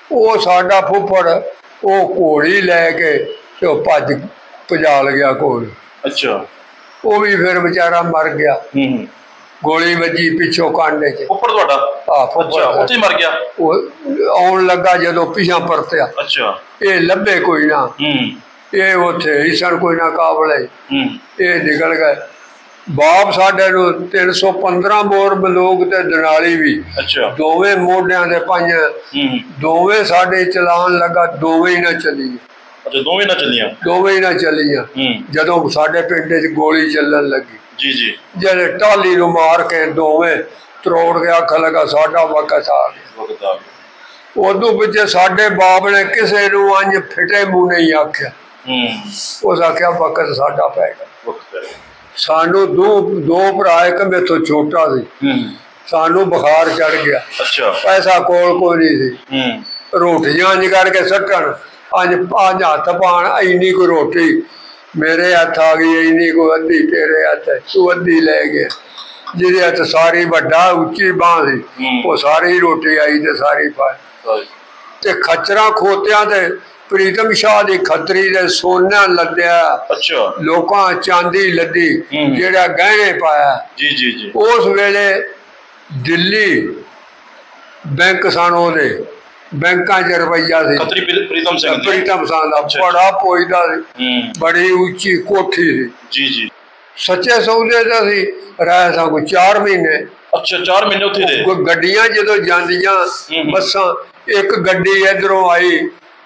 ਉਹ ਸਾਡਾ ਫੁੱਫੜ ਉਹ ਘੋੜੀ ਲੈ ਕੇ ਤੇ ਉਹ ਭੱਜ ਭਜਾਲ ਗਿਆ ਕੋਲ। ਅੱਛਾ। ਉਹ ਵੀ ਫਿਰ ਵਿਚਾਰਾ ਮਰ ਗਿਆ, ਗੋਲੀ ਵੱਜੀ ਪਿੱਛੋਂ ਕਾਂਡੇ ਚ। ਫੁੱਫੜ ਤੁਹਾਡਾ? ਅੱਛਾ, ਉੱਥੇ ਹੀ ਮਰ ਗਿਆ। ਉਹ ਆਉਣ ਲੱਗਾ ਜਦੋਂ ਪਿਛਾਂ ਪਰਤਿਆ। ਅੱਛਾ। ਇਹ ਲੱਭੇ ਕੋਈ ਨਾ, ਇਹ ਉੱਥੇ ਹਿਸਣ ਕੋਈ ਨਾ ਕਾਬਲੇ, ਇਹ ਨਿਕਲ ਗਏ। ਬਾਪ ਸਾਡੇ ਨੂੰ 315 ਬੋਰ ਬਲੂਕ ਤੇ ਦਨਾਲੀ ਵੀ ਦੋਵੇਂ ਮੋਢਿਆਂ ਦੇ ਪਾਈਆਂ, ਦੋਵੇਂ ਸਾਡੇ ਚਲਾਨ ਲੱਗਾ, ਦੋਵੇਂ ਹੀ ਨਾ ਚੱਲੀ। ਅੱਛਾ, ਦੋਵੇਂ ਨਾ ਚੱਲੀਆਂ? ਦੋਵੇਂ ਹੀ ਨਾ ਚੱਲੀਆਂ। ਜਦੋਂ ਸਾਡੇ ਪਿੰਡ 'ਚ ਗੋਲੀ ਚੱਲਣ ਲੱਗੀ, ਜੀ ਜੀ, ਜਿਹੜੇ ਟਾਲੀ ਨੂੰ ਮਾਰ ਕੇ ਦੋਵੇਂ ਤਰੋੜ ਕੇ ਅੱਖ ਲਗਾ ਸਾਡਾ ਵਕਤ ਆ ਗਿਆ। ਉਦੋਂ ਪਿੱਛੇ ਸਾਡੇ ਬਾਪ ਨੇ ਕਿਸੇ ਨੂੰ ਅੰਜ ਫਿਟੇ ਮੂੰਹ ਨਹੀਂ ਆਖਿਆ। ਉਸ ਆਖਿਆ ਵਕਤ ਸਾਡਾ ਪੈ ਗਿਆ। ਸਾਨੂੰ ਦੋ ਭਰਾ, ਇੱਕ ਮੇਥੋਂ ਛੋਟਾ ਸੀ। ਸਾਨੂੰ ਬੁਖਾਰ ਚੜ ਗਿਆ। ਪੈਸਾ ਕੋਲ ਕੋਈ ਨਹੀਂ ਸੀ। ਰੋਟੀਆਂ ਅੰਜ ਕਰਕੇ ਸੱਟਣ, ਅੱਜ ਹੱਥ ਪਾਣ, ਇੰਨੀ ਕੋਈ ਰੋਟੀ ਮੇਰੇ ਹੱਥ ਆ ਗਈ, ਇੰਨੀ ਕੋਈ ਅੱਧੀ ਤੇਰੇ ਹੱਥ, ਤੂੰ ਅੱਧੀ ਲੈ ਗਿਆ। ਜਿਹਦੇ ਹੱਥ ਸਾਰੀ ਵੱਡਾ ਉੱਚੀ ਬਾਂਹ ਸੀ, ਉਹ ਸਾਰੀ ਰੋਟੀ ਆਈ ਤੇ ਸਾਰੀ ਪਾਈ। ਤੇ ਖੱਚਰਾਂ ਖੋਤਿਆਂ ਤੇ ਪ੍ਰੀਤਮ ਸ਼ਾਹ ਦੀ ਖੱਤਰੀ ਦੇ ਸੋਨਾ ਲੱਦਿਆ, ਲੋਕਾਂ ਚਾਂਦੀ ਲੱਦੀ, ਜਿਹੜਾ ਗਹਿਣੇ ਪਾਇਆ। ਜੀ ਜੀ ਜੀ। ਉਸ ਵੇਲੇ ਦਿੱਲੀ ਬੈਂਕ ਸਨ, ਉਹਦੇ ਬੈਂਕਾਂ 'ਚ ਰੁਪਈਆ ਸੀ। ਪ੍ਰੀਤਮ ਸਿੰਘ ਦਾ ਬੜਾ ਪੁੱਜਦਾ ਸੀ, ਬੜੀ ਉੱਚੀ ਕੋਠੀ ਸੀ। ਜੀ ਜੀ। ਸੱਚੇ ਸੌਦੇ ਦਾ ਸੀ, ਰਹਿ ਸਾਂ ਕੋਈ 4 ਮਹੀਨੇ। ਅੱਛਾ, 4 ਮਹੀਨੇ ਉੱਥੇ ਰਹੇ। ਕੋਈ ਗੱਡੀਆਂ ਜਦੋਂ ਜਾਂਦੀਆਂ ਬੱਸਾਂ, ਇੱਕ ਗੱਡੀ ਇਧਰੋਂ ਆਈ,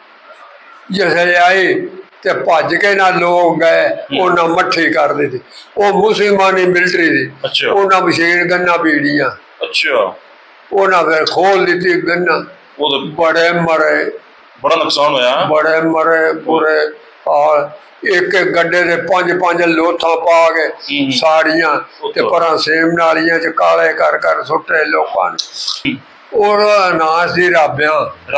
ਜਿਸਲੇ ਆਈ ਤੇ ਭੱਜ ਕੇ ਨਾ ਲੋਕ ਗਏ, ਉਹਨਾਂ ਮੱਠੀ ਕਰ ਦਿੱਤੀ। ਉਹ ਮੁਸਲਮਾਨੀ ਮਿਲਟਰੀ ਦੀ, ਉਹਨਾਂ ਮਸ਼ੀਨ ਗੰਨਾ ਬੀੜੀਆਂ। ਅੱਛਾ। ਉਹਨਾਂ ਫਿਰ ਖੋਲ ਦਿੱਤੀ ਗੰਨਾ, ਬੜੇ ਮਰੇ, ਬੜਾ ਨੁਕਸਾਨ ਹੋਇਆ। ਬੜੇ ਮਰੇ ਪੂਰੇ। ਔਰ ਇੱਕ ਇੱਕ ਗੱਡੇ ਦੇ 5-5 ਲੋਥਾਂ ਪਾ ਕੇ ਸਾੜੀਆਂ ਤੇ ਪਰਾਂ ਸੇਮ ਨਾਲੀਆਂ 'ਚ ਕਾਲੇ ਕਰ ਕਰ ਸੁੱਟੇ ਲੋਕਾਂ ਨੇ। ਉਹਦਾ ਨਾਂ ਸੀ ਰਾਬਿਆਂ।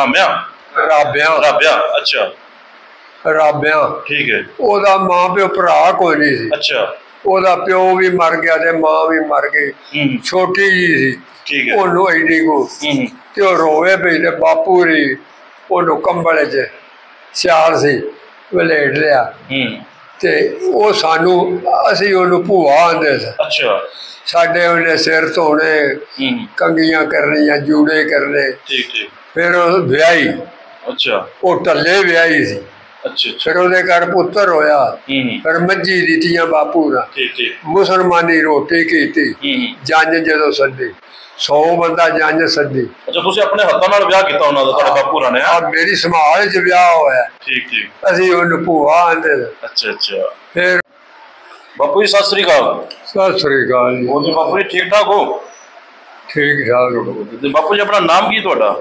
ਅੱਛਾ, ਰਾਬਿਆਂ। ਠੀਕ ਹੈ। ਉਹਦਾ ਮਾਂ ਪਿਓ ਭਰਾ ਕੋਈ ਨਹੀਂ ਸੀ। ਅੱਛਾ। ਉਹਦਾ ਪਿਓ ਵੀ ਮਰ ਗਿਆ ਤੇ ਮਾਂ ਵੀ ਮਰ ਗਈ। ਛੋਟੀ ਜੀ ਸੀ। ਠੀਕ ਹੈ। ਉਹਨੂੰ ਐਡੀ ਕੋ ਤੇ ਉਹ ਰੋਵੇ ਪਈ ਤੇ ਬਾਪੂ ਰੀ ਉਹਨੂੰ ਕੰਬਲ 'ਚ ਸਿਆਲ ਸੀ ਵਲੇਟ ਲਿਆ। ਤੇ ਉਹ ਸਾਨੂੰ, ਅਸੀਂ ਉਹਨੂੰ ਭੂਆ ਆਂਦੇ ਸੀ। ਅੱਛਾ। ਸਾਡੇ ਉਹਨੇ ਸਿਰ ਧੋਣੇ, ਕੰਗੀਆਂ ਕਰਨੀਆਂ, ਜੂੜੇ ਕਰਨੇ। ਠੀਕ ਠੀਕ। ਫਿਰ ਉਹ ਵਿਆਹੀ। ਅੱਛਾ। ਉਹ ਢੱਲੇ ਵਿਆਹੀ ਸੀ। ਫਿਰ ਉਹਦੇ ਘਰ ਪੁੱਤਰ ਹੋਇਆ। ਫਿਰ ਮੱਝੀ ਦਿੱਤੀਆਂ ਬਾਪੂ ਦਾ। ਮੁਸਲਮਾਨੀ ਰੋਟੀ ਕੀਤੀ। ਜੰਜ ਜਦੋਂ ਸੱਦੀ, 100 ਬੰਦਾ ਜੰਜ ਸੱਦੀ। ਅੱਛਾ, ਤੁਸੀਂ ਆਪਣੇ ਹੱਥਾਂ ਨਾਲ ਵਿਆਹ ਕੀਤਾ ਉਹਨਾਂ ਦਾ, ਤੁਹਾਡੇ ਬਾਪੂ ਹੋਰਾਂ ਨੇ? ਮੇਰੀ ਸੰਭਾਲ 'ਚ ਵਿਆਹ ਹੋਇਆ। ਠੀਕ ਠੀਕ। ਅਸੀਂ ਉਹਨੂੰ ਭੂਆ ਆਂਦੇ। ਅੱਛਾ ਅੱਛਾ। ਫਿਰ ਬਾਪੂ ਜੀ ਸਤਿ ਸ੍ਰੀ ਅਕਾਲ। ਸਤਿ ਸ੍ਰੀ ਅਕਾਲ ਜੀ। ਹੋਰ ਜੀ ਬਾਪੂ ਜੀ ਠੀਕ ਠਾਕ ਹੋ? ਠੀਕ ਠਾਕ। ਤੇ ਬਾਪੂ ਜੀ ਆਪਣਾ ਨਾਮ ਕੀ ਤੁਹਾਡਾ?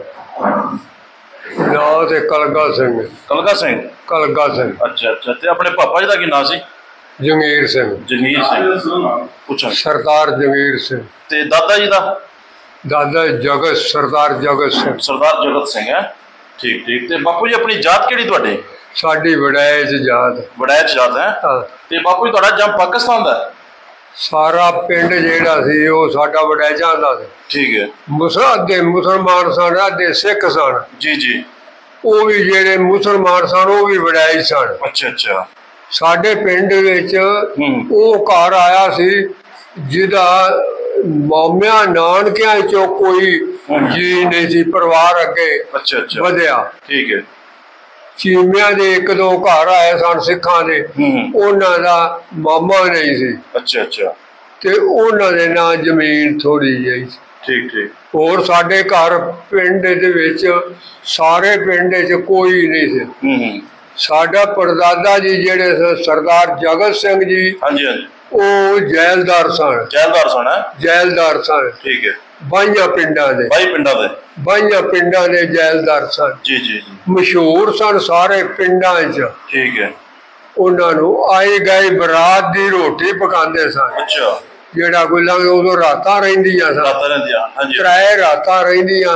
ਨਾਂ ਤੇ ਕਲਗਾ ਸਿੰਘ। ਕਲਗਾ ਸਿੰਘ? ਕਲਗਾ ਸਿੰਘ। ਅੱਛਾ ਅੱਛਾ। ਤੇ ਆਪਣੇ ਪਾਪਾ ਜੀ ਦਾ ਕੀ ਨਾਂ ਸੀ? ਜੰਗੀਰ ਸਿੰਘ। ਜੰਗੀਰ ਸਿੰਘ। ਪੁੱਛਾਂ? ਸਰਦਾਰ ਜੰਗੀਰ ਸਿੰਘ। ਤੇ ਦਾਦਾ ਜੀ ਦਾ? ਦਾਦਾ ਜਗਤ, ਸਰਦਾਰ ਜਗਤ ਸਿੰਘ। ਸਰਦਾਰ ਜਗਤ ਸਿੰਘ ਹੈ। ਠੀਕ ਠੀਕ। ਤੇ ਬਾਪੂ ਜੀ ਆਪਣੀ ਜਾਤ ਕਿਹੜੀ ਤੁਹਾਡੀ? ਸਾਡੀ ਵੜੈਚ ਜਾਤ। ਵੜੈਚ ਜਾਤ ਹੈ। ਤੇ ਬਾਪੂ ਜੀ ਤੁਹਾਡਾ ਜੰਮ ਪਾਕਿਸਤਾਨ ਦਾ? ਸਾਰਾ ਪਿੰਡ ਜਿਹੜਾ ਸੀ ਉਹ ਸਾਡਾ ਵੜੈਚਾਂ ਦਾ ਸੀ। ਠੀਕ ਹੈ। ਅੱਧੇ ਮੁਸਲਮਾਨ ਸਨ, ਅੱਧੇ ਸਿੱਖ ਸਨ। ਜੀ ਜੀ। ਉਹ ਵੀ ਜਿਹੜੇ ਮੁਸਲਮਾਨ ਸਨ ਉਹ ਵੀ ਵੜੈਚ ਸਨ। ਅੱਛਾ ਅੱਛਾ। ਸਾਡੇ ਪਿੰਡ ਵਿੱਚ ਉਹ ਘਰ ਆਇਆ ਸੀ ਜਿਹਦਾ ਮਾਮਿਆਂ ਨਾਨਕਿਆਂ ਚੋਂ ਕੋਈ ਜੀ ਨਹੀਂ ਸੀ, ਪਰਿਵਾਰ ਅੱਗੇ ਵਧਿਆ। ਠੀਕ ਹੈ। ਚੀਮਿਆਂ ਦੇ 1-2 ਘਰ ਆਏ ਸਨ ਸਿੱਖਾਂ ਦੇ, ਉਹਨਾਂ ਦਾ ਮਾਮਾ ਨਹੀਂ ਸੀ। ਅੱਛਾ ਅੱਛਾ। ਤੇ ਉਹਨਾਂ ਦੇ ਨਾਂ ਜ਼ਮੀਨ ਥੋੜੀ ਜਿਹੀ ਸੀ। ਠੀਕ ਠੀਕ। ਹੋਰ ਸਾਡੇ ਘਰ ਪਿੰਡ ਦੇ ਵਿੱਚ, ਸਾਰੇ ਪਿੰਡ 'ਚ ਕੋਈ ਨਹੀਂ ਸੀ। ਸਾਡਾ ਪੜਦਾਦਾ ਜੀ ਜਿਹੜੇ ਸਰਦਾਰ ਜਗਤ ਸਿੰਘ ਜੀ, ਉਹ ਜੈਲਦਾਰ ਸਨ। ਜੈਲਦਾਰ ਸਨ। ਠੀਕ ਹੈ। 22 ਪਿੰਡਾਂ ਦੇ। 22 ਪਿੰਡਾਂ ਦੇ ਜੈਲਦਾਰ ਸਨ। ਜੀ ਜੀ। ਮਸ਼ਹੂਰ ਸਨ ਸਾਰੇ ਪਿੰਡਾਂ 'ਚ। ਠੀਕ ਹੈ। ਉਹਨਾਂ ਨੂੰ ਆਈ ਗਈ ਬਰਾਤ ਦੀ ਰੋਟੀ ਪਕਾਉਂਦੇ ਸਨ। ਅੱਛਾ। ਜਿਹੜਾ ਕੋਈ ਲੰਘ, ਉਦੋਂ ਰਾਤਾਂ ਰਹਿੰਦੀਆਂ ਸਨ। 3 ਰਾਤਾਂ ਰਹਿੰਦੀਆਂ,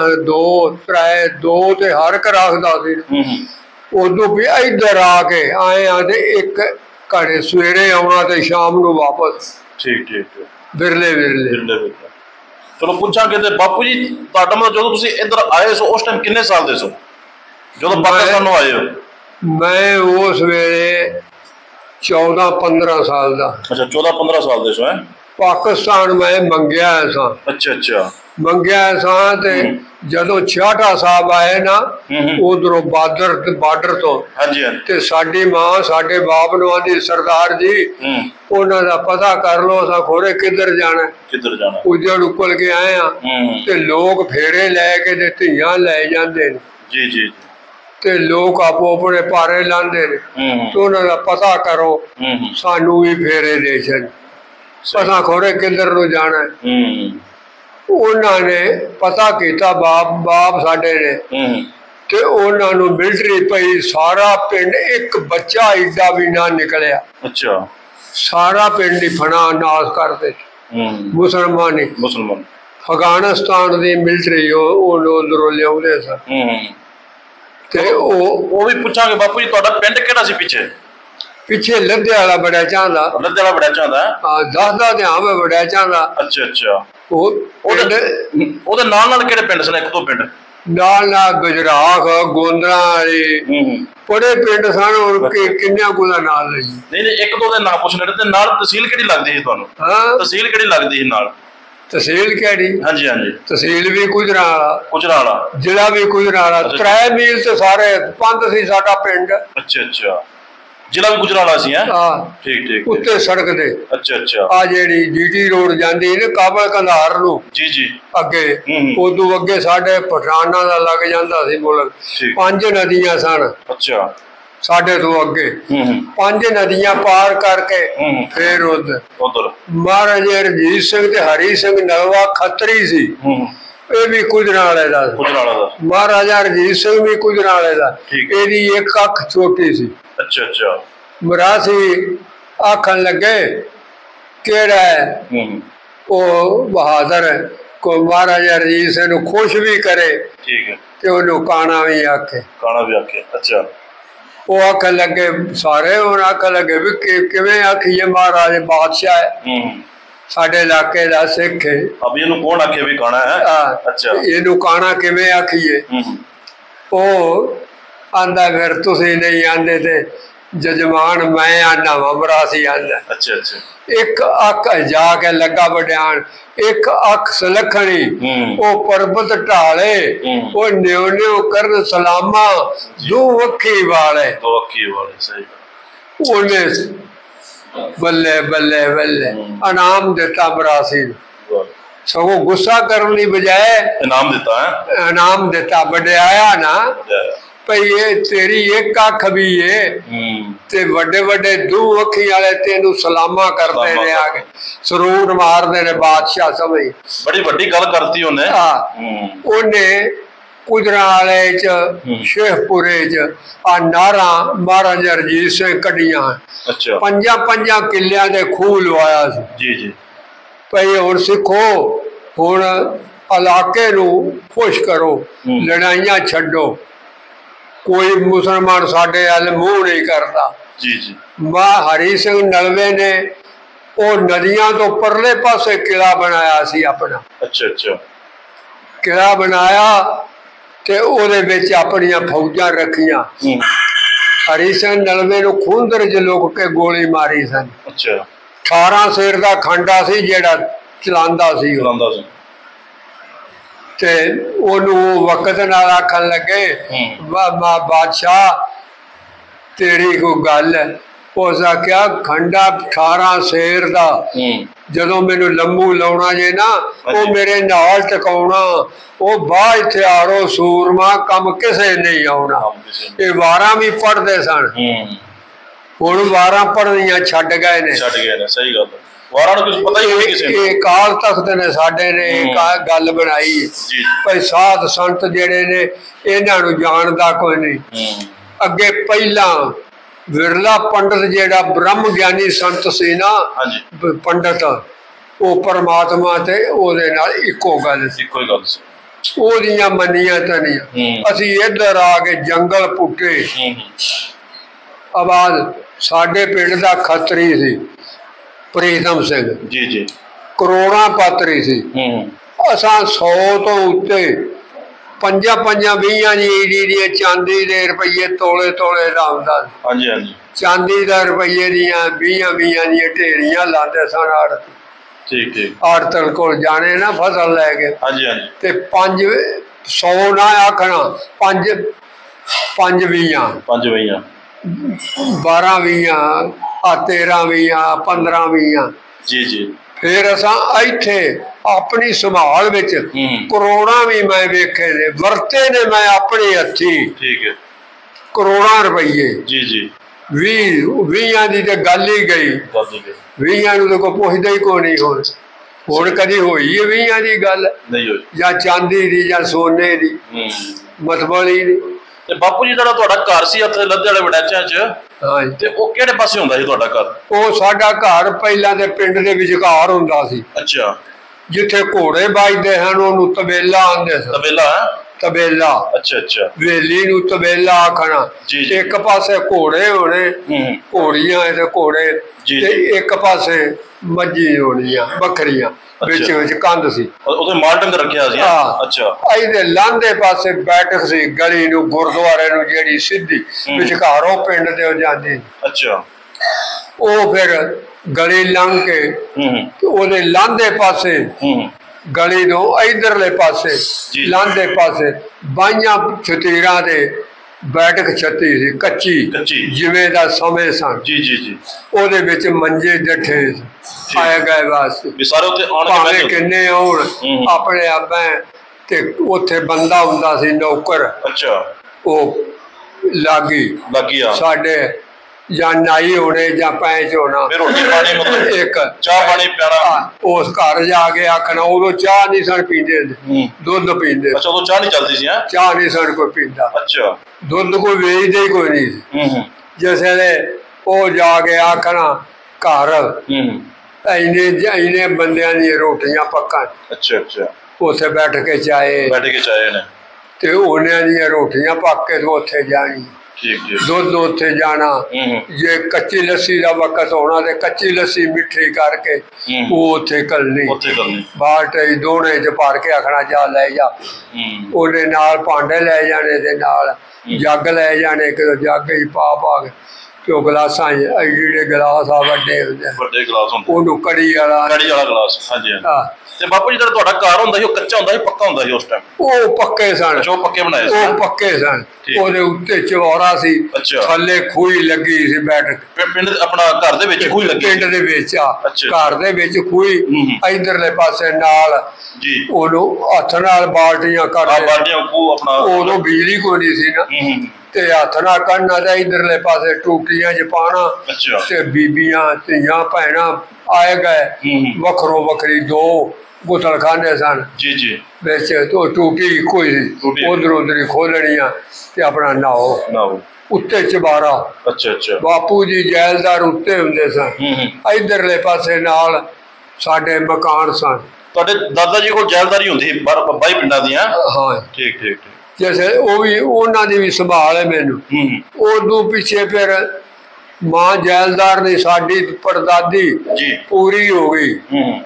2 ਤੇ ਹਰ ਇੱਕ ਰੱਖਦਾ ਸੀ। ਉਦੋਂ ਵੀ ਇੱਧਰ ਆ ਕੇ ਆਏ ਆ ਤੇ ਇੱਕ ਘੜੇ ਸਵੇਰੇ ਆਉਣਾ ਤੇ ਸ਼ਾਮ ਨੂੰ ਵਾਪਸ। ਠੀਕ ਠੀਕ। ਵਿਰਲੇ ਵਿਰਲੇ। ਚਲੋ ਪੁੱਛਾਂਗੇ ਤੇ ਬਾਪੂ ਜੀ, ਤੁਹਾਡਾ ਮਤਲਬ ਜਦੋਂ ਤੁਸੀਂ ਇੱਧਰ ਆਏ ਸੋ ਉਸ ਟਾਈਮ ਕਿੰਨੇ ਸਾਲ ਦੇ ਸੋ? ਜਦੋਂ ਪਾਕਿਸਤਾਨ ਨੂੰ ਆਏ ਹੋ? ਮੈਂ ਉਸ ਵੇਲੇ 14-15 ਸਾਲ ਦਾ। ਅੱਛਾ, 14-15 ਸਾਲ ਦੇ ਸੋ? ਪਾਕਿਸਤਾਨ ਮੈਂ ਮੰਗਿਆ ਸਾਂ। ਅੱਛਾ ਅੱਛਾ, ਮੰਗਿਆ ਸਾਂ ਤੇ ਜਦੋਂ ਛਿਆਟਾ ਸਾਹਿਬ ਆਏ ਨਾ ਉਧਰੋਂ ਬਾਰਡਰ ਤੋਂ, ਤੇ ਸਾਡੀ ਮਾਂ ਸਾਡੇ ਬਾਪ ਨੂੰ ਆਂਦੀ ਸਰਦਾਰ ਜੀ ਉਹਨਾਂ ਦਾ ਪਤਾ ਕਰ ਲੋ, ਅਸਾਂ ਖੋਰੇ ਕਿੱਧਰ ਜਾਣਾ। ਉਜੜ ਉਕਲ ਕੇ ਆਏ ਆ ਤੇ ਲੋਕ ਫੇਰੇ ਲੈ ਕੇ ਤੇ ਧੀਆਂ ਲੈ ਜਾਂਦੇ ਨੇ। ਜੀ ਜੀ। ਤੇ ਲੋਕ ਆਪੋ ਆਪਣੇ ਪਾਰੇ ਲਾਂਦੇ ਨੇ ਤੇ ਉਹਨਾਂ ਦਾ ਪਤਾ ਕਰੋ, ਸਾਨੂੰ ਵੀ ਫੇਰੇ ਦੇ ਛੱਡ, ਅਸਾਂ ਖੋਰੇ ਕਿੱਧਰ ਨੂੰ ਜਾਣਾ। ਉਹਨਾਂ ਨੇ ਪਤਾ ਕੀਤਾ, ਬਾਪ ਸਾਡੇ ਨੇ, ਤੇ ਉਹਨਾਂ ਨੂੰ ਮਿਲਟਰੀ ਪਈ। ਸਾਰਾ ਪਿੰਡ ਇੱਕ ਬੱਚਾ ਏਡਾ ਵੀ ਨਾ ਨਿਕਲਿਆ। ਅੱਛਾ, ਸਾਰਾ ਪਿੰਡ ਹੀ ਫਨਾ ਨਾਸ ਕਰਦੇ ਮੁਸਲਮਾਨ। ਅਫਗਾਨਿਸਤਾਨ ਦੀ ਮਿਲਟਰੀ ਉਧਰੋਂ ਲਿਆਉਂਦੇ ਸਨ। ਤੇ ਉਹ ਵੀ ਪੁੱਛਾਂਗੇ ਬਾਪੂ ਜੀ, ਤੁਹਾਡਾ ਪਿੰਡ ਕਿਹੜਾ ਸੀ ਪਿੱਛੇ? ਪਿੱਛੇ ਲੱਦੇ ਵਾਲਾ ਬੜਾ ਚਾਹੁੰਦਾ। ਲੱਦੇ ਵਾਲਾ ਬੜਾ ਚਾਹੁੰਦਾ? ਹਾਂ, ਦੱਸਦਾ ਤੇ ਹਾਂ ਮੈਂ ਬੜਾ ਚਾਹੁੰਦਾ। ਅੱਛਾ ਅੱਛਾ। ਉਹਦੇ ਨਾਲ ਕਿਹੜੇ ਪਿੰਡ ਸਨ? ਇੱਕ ਦੋ ਪਿੰਡ ਨਾਲ ਗੁਜਰਾਖ, ਗੋਂਦਰਾ ਵਾਲੀ ਬੜੇ ਪਿੰਡ ਸਨ। ਹੁਣ ਕਿੰਨਿਆਂ ਕੋਲ ਨਾਲ ਲਈ? ਨਹੀਂ, ਇੱਕ ਦੋ ਦੇ ਨਾਂ ਪੁੱਛਣੇ। ਤੇ ਨਾਲ ਤਹਿਸੀਲ ਕਿਹੜੀ ਲੱਗਦੀ ਸੀ ਤੁਹਾਨੂੰ? ਹਾਂ, ਤਹਿਸੀਲ ਕਿਹੜੀ ਲੱਗਦੀ ਸੀ ਨਾਲ? ਤਹਿਸੀਲ ਕਿਹੜੀ? ਹਾਂਜੀ ਹਾਂਜੀ, ਤਹਿਸੀਲ ਵੀ ਗੁਜਰਾਂਵਾਲਾ, ਜ਼ਿਲ੍ਹਾ ਵੀ ਗੁਜਰਾਂਵਾਲਾ। 3 ਮੀਲ ਤੇ ਸਾਰੇ ਪੰਧ ਸੀ ਸਾਡਾ ਪਿੰਡ। ਅੱਛਾ ਅੱਛਾ, ਜ਼ਿਲ੍ਹਾ ਵੀ ਗੁਜਰਾਂਵਾਲਾ ਸੀ? ਹਾਂ, ਠੀਕ ਠੀਕ। ਉੱਤੇ ਸੜਕ ਦੇ। ਅੱਛਾ ਅੱਛਾ। ਆ ਜਿਹੜੀ ਜੀਟੀ ਰੋਡ ਜਾਂਦੀ ਨਾ ਕਾਬਲ ਕੰਧਾਰ ਨੂੰ, ਜੀ ਜੀ, ਅੱਗੇ ਉਦੋਂ ਅੱਗੇ ਸਾਡੇ ਪਠਾਨਾਂ ਦਾ ਲੱਗ ਜਾਂਦਾ ਸੀ ਮੁਲਕ। 5 ਨਦੀਆਂ ਸਨ। ਅੱਛਾ, ਸਾਡੇ ਤੋਂ ਅੱਗੇ 5 ਨਦੀਆਂ ਪਾਰ ਕਰਕੇ ਫੇਰ ਉਧਰ ਮਹਾਰਾਜਾ ਰਣਜੀਤ ਸਿੰਘ ਤੇ ਹਰੀ ਸਿੰਘ ਨਲਵਾ ਖੱਤਰੀ ਸੀ, ਇਹ ਵੀ ਗੁਜਰਾਂਵਾਲੇ ਦਾ। ਮਹਾਰਾਜਾ ਰਣਜੀਤ ਸਿੰਘ ਵੀ ਗੁਜਰਾਂਵਾਲੇ ਦਾ। ਇਹਦੀ ਇੱਕ ਅੱਖ ਛੋਟੀ ਸੀ। ਅੱਛਾ ਅੱਛਾ। ਮਰਾਸੀ ਆਖਣ ਲੱਗੇ ਕਿਹੜਾ ਹੈ ਉਹ ਬਹਾਦਰ, ਕੋਈ ਮਹਾਰਾਜਾ ਰਣਜੀਤ ਸਿੰਘ ਨੂੰ ਖੁਸ਼ ਵੀ ਕਰੇ ਤੇ ਉਹਨੂੰ ਕਾਣਾ ਵੀ ਆਖੇ। ਅੱਛਾ। ਉਹ ਆਖਣ ਲੱਗੇ ਸਾਰੇ, ਹੁਣ ਆਖਣ ਲੱਗੇ ਵੀ ਕਿਵੇਂ ਆਖੀਏ, ਮਹਾਰਾਜ ਬਾਦਸ਼ਾਹ ਹੈ ਸਾਡੇ ਇਲਾਕੇ ਦਾ, ਸਿੱਖ ਹੈ। ਇਹਨੂੰ ਕੌਣ ਆਖੇ ਵੀ ਕਾਣਾ ਹੈ? ਅੱਛਾ, ਇਹਨੂੰ ਕਾਣਾ ਕਿਵੇਂ ਆਖੀਏ? ਉਹ ਆਂਦਾ ਫਿਰ ਤੁਸੀਂ ਨਹੀਂ ਆਂਦੇ ਤੇ ਜਜਮਾਨ ਮੈਂ ਆਨਾ ਵਾ, ਮਰਾਸੀ ਆਂਦਾ। ਅੱਛਾ ਅੱਛਾ। ਇੱਕ ਅੱਖ ਜਾ ਕੇ ਲੱਗਾ ਵਡਿਆਣ, ਇੱਕ ਅੱਖ ਸਲੱਖਣੀ, ਉਹ ਪਰਬਤ ਢਾਲੇ, ਉਹ ਨਿਉ ਨਿਉ ਕਰਨ ਸਲਾਮਾ, ਦੋ ਅੱਖੀ ਵਾਲੇ। ਸਹੀ। ਉਹਨੇ ਬੱਲੇ ਬੱਲੇ ਬੱਲੇ ਇਨਾਮ ਦਿੱਤਾ ਮਰਾਸੀ ਨੂੰ। ਸਗੋਂ ਗੁੱਸਾ ਕਰਨ ਦੀ ਬਜਾਏ ਇਨਾਮ ਦਿੱਤਾ, ਵਡਿਆਇਆ ਨਾ ਭਈ ਇਹ ਤੇਰੀ ਇੱਕ ਅੱਖ ਵੀ ਏ ਤੇ ਵੱਡੇ ਵੱਡੇ ਦੋ ਅੱਖੀ ਵਾਲੇ ਤੈਨੂੰ ਸਲਾਮਾ ਕਰਦੇ ਨੇ, ਆ ਕੇ ਸਰੂਟ ਮਾਰਦੇ ਨੇ। ਬਾਦਸ਼ਾਹ ਸਮਝ ਬੜੀ ਵੱਡੀ ਗੱਲ ਕਰਤੀ ਉਹਨੇ। ਉਹਨੇ ਗੁਜਰਾਂਵਾਲੇ ਚ, ਸ਼ੇਖਪੁਰੇ ਚ ਆ ਨਾਰਾਂ ਮਹਾਰਾਜਾ ਰਣਜੀਤ ਸਿੰਘ ਕੱਢੀਆਂ। 5 ਕਿੱਲਿਆਂ ਦੇ ਖੂਹ ਲਵਾਇਆ ਸੀ। ਜੀ ਜੀ। ਭਈ ਹੁਣ ਸਿੱਖੋ, ਹੁਣ ਇਲਾਕੇ ਨੂੰ ਖੁਸ਼ ਕਰੋ, ਲੜਾਈਆਂ ਛੱਡੋ, ਕੋਈ ਮੁਸਲਮਾਨ ਸਾਡੇ ਵੱਲ ਮੂੰਹ ਨਹੀਂ ਕਰਦਾ। ਜੀ ਜੀ। ਹਰੀ ਸਿੰਘ ਨਲਵੇ ਨੇ ਉਹ ਨਦੀਆਂ ਤੋਂ ਪਰਲੇ ਪਾਸੇ ਕਿਲਾ ਬਣਾਇਆ ਸੀ ਆਪਣਾ। ਅੱਛਾ ਅੱਛਾ। ਕਿਲਾ ਬਣਾਇਆ ਤੇ ਉਹਦੇ ਵਿੱਚ ਆਪਣੀਆਂ ਫੌਜਾਂ ਰੱਖੀਆਂ। ਹਰੀ ਸਿੰਘ ਨਲਵੇ ਨੂੰ ਖੁੰਦਰ ਚ ਲੁਕ ਕੇ ਗੋਲੀ ਮਾਰੀ ਸਨ। ਅੱਛਾ। 18 ਸੇਰ ਦਾ ਖਾਂਡਾ ਸੀ ਜਿਹੜਾ ਚਲਾਉਂਦਾ ਸੀ ਤੇ ਉਹਨੂੰ ਵਕਤ ਨਾਲ ਆਖਣ ਲੱਗੇ ਬਾਦਸ਼ਾਹ ਤੇਰੀ ਕੋਈ ਗੱਲ ਹੈ? ਉਸ ਆਖਿਆ ਖੰਡਾ 18 ਸੇਰ ਦਾ, ਜਦੋਂ ਮੈਨੂੰ ਲੰਮੂ ਲਾਉਣਾ ਜੇ ਨਾ ਉਹ ਮੇਰੇ ਨਾਲ ਟਿਕਾਉਣਾ, ਉਹ ਬਾਹਰ ਹਥਿਆਰੋ ਸੂਰਮਾ ਕੰਮ ਕਿਸੇ ਨਹੀਂ ਆਉਣਾ। ਇਹ ਵਾਰਾਂ ਵੀ ਪੜ੍ਹਦੇ ਸਨ, ਹੁਣ ਵਾਰਾਂ ਪੜ੍ਹਨੀਆਂ ਛੱਡ ਗਏ ਨੇ। ਸਹੀ ਗੱਲ। ਇਹ ਕਾਲ ਤਖਤ ਨੇ ਸਾਡੇ ਨੇ ਗੱਲ ਬਣਾਈ ਭਾਈ ਸਾਧ ਸੰਤ ਜਿਹੜੇ ਨੇ ਇਹਨਾਂ ਨੂੰ ਜਾਣਦਾ ਕੋਈ ਨਹੀਂ। ਅੱਗੇ ਪਹਿਲਾਂ ਵਿਰਲਾ ਪੰਡਤ ਜਿਹੜਾ ਬ੍ਰਹਮ ਗਿਆਨੀ ਸੰਤ ਸੀ ਨਾ ਪੰਡਤ, ਉਹ ਪਰਮਾਤਮਾ ਤੇ ਉਹਦੇ ਨਾਲ ਇੱਕੋ ਗੱਲ ਸੀ, ਉਹਦੀਆਂ ਮੰਨੀਆਂ ਤਾਂ ਨਹੀਂ। ਅਸੀਂ ਇੱਧਰ ਆ ਕੇ ਜੰਗਲ ਪੁੱਟੇ। ਆਵਾਜ਼ ਸਾਡੇ ਪਿੰਡ ਦਾ ਖੱਤਰੀ ਸੀ ਪ੍ਰੀਤਮ ਸਿੰਘ। ਜੀ ਜੀ। ਕਰੋੜਾਂ ਪਾਤਰੀ ਸੀ। ਅਸਾਂ 100 ਤੋਂ ਉੱਤੇ ਪੰਜਾਂ 20 ਦੀ ਈਡੀ ਚਾਂਦੀ ਦੇ ਰੁਪਈਏ ਤੋਲੇ ਤੋਲੇ ਦਾ ਹੁੰਦਾ। ਹਾਂਜੀ ਹਾਂਜੀ। ਚਾਂਦੀ ਦਾ ਰੁਪਈਏ ਦੀਆਂ 20 ਦੀਆਂ ਢੇਰੀਆਂ ਲਾਉਂਦੇ ਸਨ ਆੜਤ। ਠੀਕ ਠੀਕ। ਆੜਤਲ ਕੋਲ ਜਾਣੇ ਨਾ ਫਸਲ ਲੈ ਕੇ। ਹਾਂਜੀ ਹਾਂਜੀ। ਤੇ 500 ਨਾ ਆਖਣਾ, 5 20 12 20 13 20 15 20। ਜੀ ਜੀ। फिर असा इत्थे अपनी संभाल विच करोड़ां भी मैं वेखे ने, वरते ने मैं अपने हथी। ठीक है। करोड़ां रुपये। जी जी। 20 दी ते गल ही गई। 20 नूं तो कोई पुछदा ही कोई नहीं। हुण कदी होई है 20 दी गल नहीं होई, जां चांदी दी जां सोने दी, मतलब ही नहीं। ਤੇ ਬਾਪੂ ਜੀ ਜਿਹੜਾ ਤੁਹਾਡਾ ਘਰ ਸੀ ਉੱਥੇ ਲੱਦੇ ਵਾਲੇ ਵੜੈਚਾਂ 'ਚ, ਹਾਂਜੀ, ਤੇ ਉਹ ਕਿਹੜੇ ਪਾਸੇ ਹੁੰਦਾ ਸੀ ਤੁਹਾਡਾ ਘਰ? ਉਹ ਸਾਡਾ ਘਰ ਪਹਿਲਾਂ ਦੇ ਪਿੰਡ ਦੇ ਵਿਚਕਾਰ ਹੁੰਦਾ ਸੀ। ਅੱਛਾ। ਜਿੱਥੇ ਘੋੜੇ ਵੱਜਦੇ ਹਨ ਉਹਨੂੰ ਤਬੇਲਾ ਆਂਦੇ ਸਨ। ਤਬੇਲਾ? ਤਬੇਲਾ। ਅੱਛਾ ਅੱਛਾ। ਵੇਲੀ ਨੂੰ ਤਬੇਲਾ ਆਖਣਾ। ਇੱਕ ਪਾਸੇ ਘੋੜੇ ਹੋਣੇ, ਘੋੜੀਆਂ ਤੇ ਘੋੜੇ, ਤੇ ਇੱਕ ਪਾਸੇ ਮੱਝੀ ਹੋਣੀਆਂ ਬੱਕਰੀਆਂ, ਵਿੱਚ ਵਿੱਚ ਕੰਧ ਸੀ। ਉਹਦੇ ਮਾਲ ਡੰਗਰ ਰੱਖਿਆ ਸੀ। ਅੱਛਾ। ਇਹਦੇ ਲਾਂਦੇ ਪਾਸੇ ਬੈਠਕ ਸੀ ਗਲੀ ਨੂੰ, ਗੁਰਦੁਆਰੇ ਨੂੰ ਜਿਹੜੀ ਸਿੱਧੀ ਵਿਚਕਾਰੋਂ ਪਿੰਡ ਤੇ ਜਾਂਦੀ। ਅੱਛਾ। ਉਹ ਫਿਰ ਗਲੀ ਲੰਘ ਕੇ ਉਹਦੇ ਲਾਂਦੇ ਪਾਸੇ ਗਲੀ ਨੂੰ ਇਧਰਲੇ ਪਾਸੇ ਲਾਂਦੇ ਪਾਸੇ ਬਾਈਆਂ ਛਤੀਰਾਂ ਦੇ ਬੈਠਕ ਛੱਤੀ ਸੀ, ਕੱਚੀ ਜਿਵੇਂ ਦਾ ਸਮੇਂ ਸਨ। ਜੀ ਜੀ ਜੀ। ਉਹਦੇ ਵਿੱਚ ਮੰਜੇ ਜੱਠੇ ਆਏ ਗਏ ਵਾਸਤੇ ਸਾਰੇ ਉੱਥੇ ਭਾਵੇਂ ਕਿੰਨੇ ਆਉਣ, ਆਪਣੇ ਆਪੇ। ਤੇ ਉੱਥੇ ਬੰਦਾ ਹੁੰਦਾ ਸੀ ਨੌਕਰ। ਅੱਛਾ। ਉਹ ਲਾਗੀ ਸਾਡੇ ਜਾਂ ਨਾਈ ਹੋਣੇ ਜਾਂ ਪੈਂਚ ਹੋਣਾ, ਇੱਕ ਚਾਹ ਪਾਣੀ ਪਿਆਣਾ। ਉਸ ਘਰ ਜਾ ਕੇ ਆਖਣਾ, ਉਦੋਂ ਚਾਹ ਨਹੀਂ ਸਨ ਪੀਂਦੇ, ਦੁੱਧ ਪੀਂਦੇ। ਅੱਛਾ, ਉਦੋਂ ਚਾਹ ਨਹੀਂ ਚੱਲਦੀ ਸੀ? ਚਾਹ ਨਹੀਂ ਸਨ ਕੋਈ ਪੀਂਦਾ। ਅੱਛਾ। ਦੁੱਧ ਕੋਈ ਵੇਚਦਾ ਹੀ ਕੋਈ ਨਹੀਂ ਸੀ। ਜਿਸ ਵੇਲੇ ਉਹ ਜਾ ਕੇ ਆਖਣਾ ਘਰ ਇੰਨੇ ਬੰਦਿਆਂ ਦੀਆਂ ਰੋਟੀਆਂ ਪੱਕਣ। ਅੱਛਾ ਅੱਛਾ। ਉੱਥੇ ਬੈਠ ਕੇ ਚਾਏ ਨੇ, ਤੇ ਉਹਨਾਂ ਦੀਆਂ ਰੋਟੀਆਂ ਪੱਕ ਕੇ ਉੱਥੇ ਜਾਣੀ। ਦੁੱਧ ਉੱਥੇ ਜਾਣਾ। ਜੇ ਕੱਚੀ ਲੱਸੀ ਦਾ ਵਕਤ ਹੋਣਾ ਤੇ ਕੱਚੀ ਲੱਸੀ ਮਿੱਠੀ ਕਰਕੇ ਉਹ ਉੱਥੇ ਕਰਨੀ। ਬਾਲਟੇ ਦੋਣੇ ਚ ਭਰ ਕੇ ਆਖਣਾ ਜਾ ਲੈ ਜਾ। ਉਹਦੇ ਨਾਲ ਭਾਂਡੇ ਲੈ ਜਾਣੇ ਤੇ ਨਾਲ ਜੱਗ ਲੈ ਜਾਣੇ, ਕਿ ਜੱਗ ਹੀ ਪਾ ਕੇ ਤੇ ਉਹ ਗਲਾਸਾਂ ਜਿਹੜੇ ਗਲਾਸ ਆ ਵੱਡੇ ਹੁੰਦੇ, ਉਹਨੂੰ ਕੜੀ ਵਾਲਾ ਗਲਾਸ। ਤੇ ਬਾਪੂ ਜੀ ਜਿਹੜਾ ਤੁਹਾਡਾ ਘਰ ਹੁੰਦਾ ਸੀ ਉਹ ਕੱਚਾ ਹੁੰਦਾ ਸੀ ਪੱਕਾ ਹੁੰਦਾ ਸੀ ਉਸ ਟਾਈਮ? ਉਹ ਪੱਕੇ ਸਨ। ਉਹ ਪੱਕੇ ਬਣਾਏ ਸੀ? ਉਹ ਪੱਕੇ ਸਨ। ਉਹਦੇ ਉੱਤੇ ਚੌਰਾ ਸੀ, ਥੱਲੇ ਖੂਹੀ ਲੱਗੀ ਸੀ। ਬੈਠਕ ਪਿੰਡ ਆਪਣਾ ਘਰ ਦੇ ਵਿੱਚ ਖੂਹੀ ਲੱਗੀ? ਪਿੰਡ ਦੇ ਵਿੱਚ ਆ, ਘਰ ਦੇ ਵਿੱਚ ਖੂਹੀ। ਇਧਰਲੇ ਪਾਸੇ ਨਾਲ ਉਹਨੂੰ ਹੱਥ ਨਾਲ ਬਾਲਟੀਆਂ ਕੱਢ, ਉਦੋਂ ਬਿਜਲੀ ਕੋਈ ਨਹੀਂ ਸੀ ਨਾ, ਤੇ ਹੱਥ ਨਾਲ ਕੱਢਣਾ ਤੇ ਇਧਰਲੇ ਪਾਸੇ ਟੂਟੀਆਂ 'ਚ ਪਾਉਣਾ। ਤੇ ਬੀਬੀਆਂ ਧੀਆਂ ਭੈਣਾਂ ਆਏ ਗਏ ਵੱਖਰੋ ਵੱਖਰੀ ਦੋ ਗੁਸਲਖਾਨੇ ਸਨ। ਜੀ ਜੀ। ਵਿੱਚ ਟੂਟੀ ਕੋਈ ਉਧਰ ਉਧਰ ਹੀ ਖੋਲਣੀਆਂ ਤੇ ਆਪਣਾ ਨਹਾਓ। ਉੱਤੇ ਚਬਾਰਾ। ਅੱਛਾ ਅੱਛਾ। ਬਾਪੂ ਜੀ ਜੈਲਦਾਰ ਉੱਤੇ ਹੁੰਦੇ ਸਨ। ਇਧਰਲੇ ਪਾਸੇ ਨਾਲ ਸਾਡੇ ਮਕਾਨ ਸਨ। ਤੁਹਾਡੇ ਦਾਦਾ ਜੀ ਕੋਲ ਜੈਲਦਾਰੀ ਹੁੰਦੀ ਸੀ ਬਾਈ ਪਿੰਡਾਂ ਦੀਆਂ? ਹਾਂ। ਠੀਕ ਠੀਕ। ਜੈਸੇ ਉਹ ਵੀ ਉਹਨਾਂ ਦੀ ਵੀ ਸੰਭਾਲ ਹੈ ਮੈਨੂੰ। ਉਦੋਂ ਪਿੱਛੇ ਫਿਰ ਮਾਂ ਜੈਲਦਾਰ ਦੀ ਸਾਡੀ ਪੜਦਾਦੀ ਪੂਰੀ ਹੋ ਗਈ।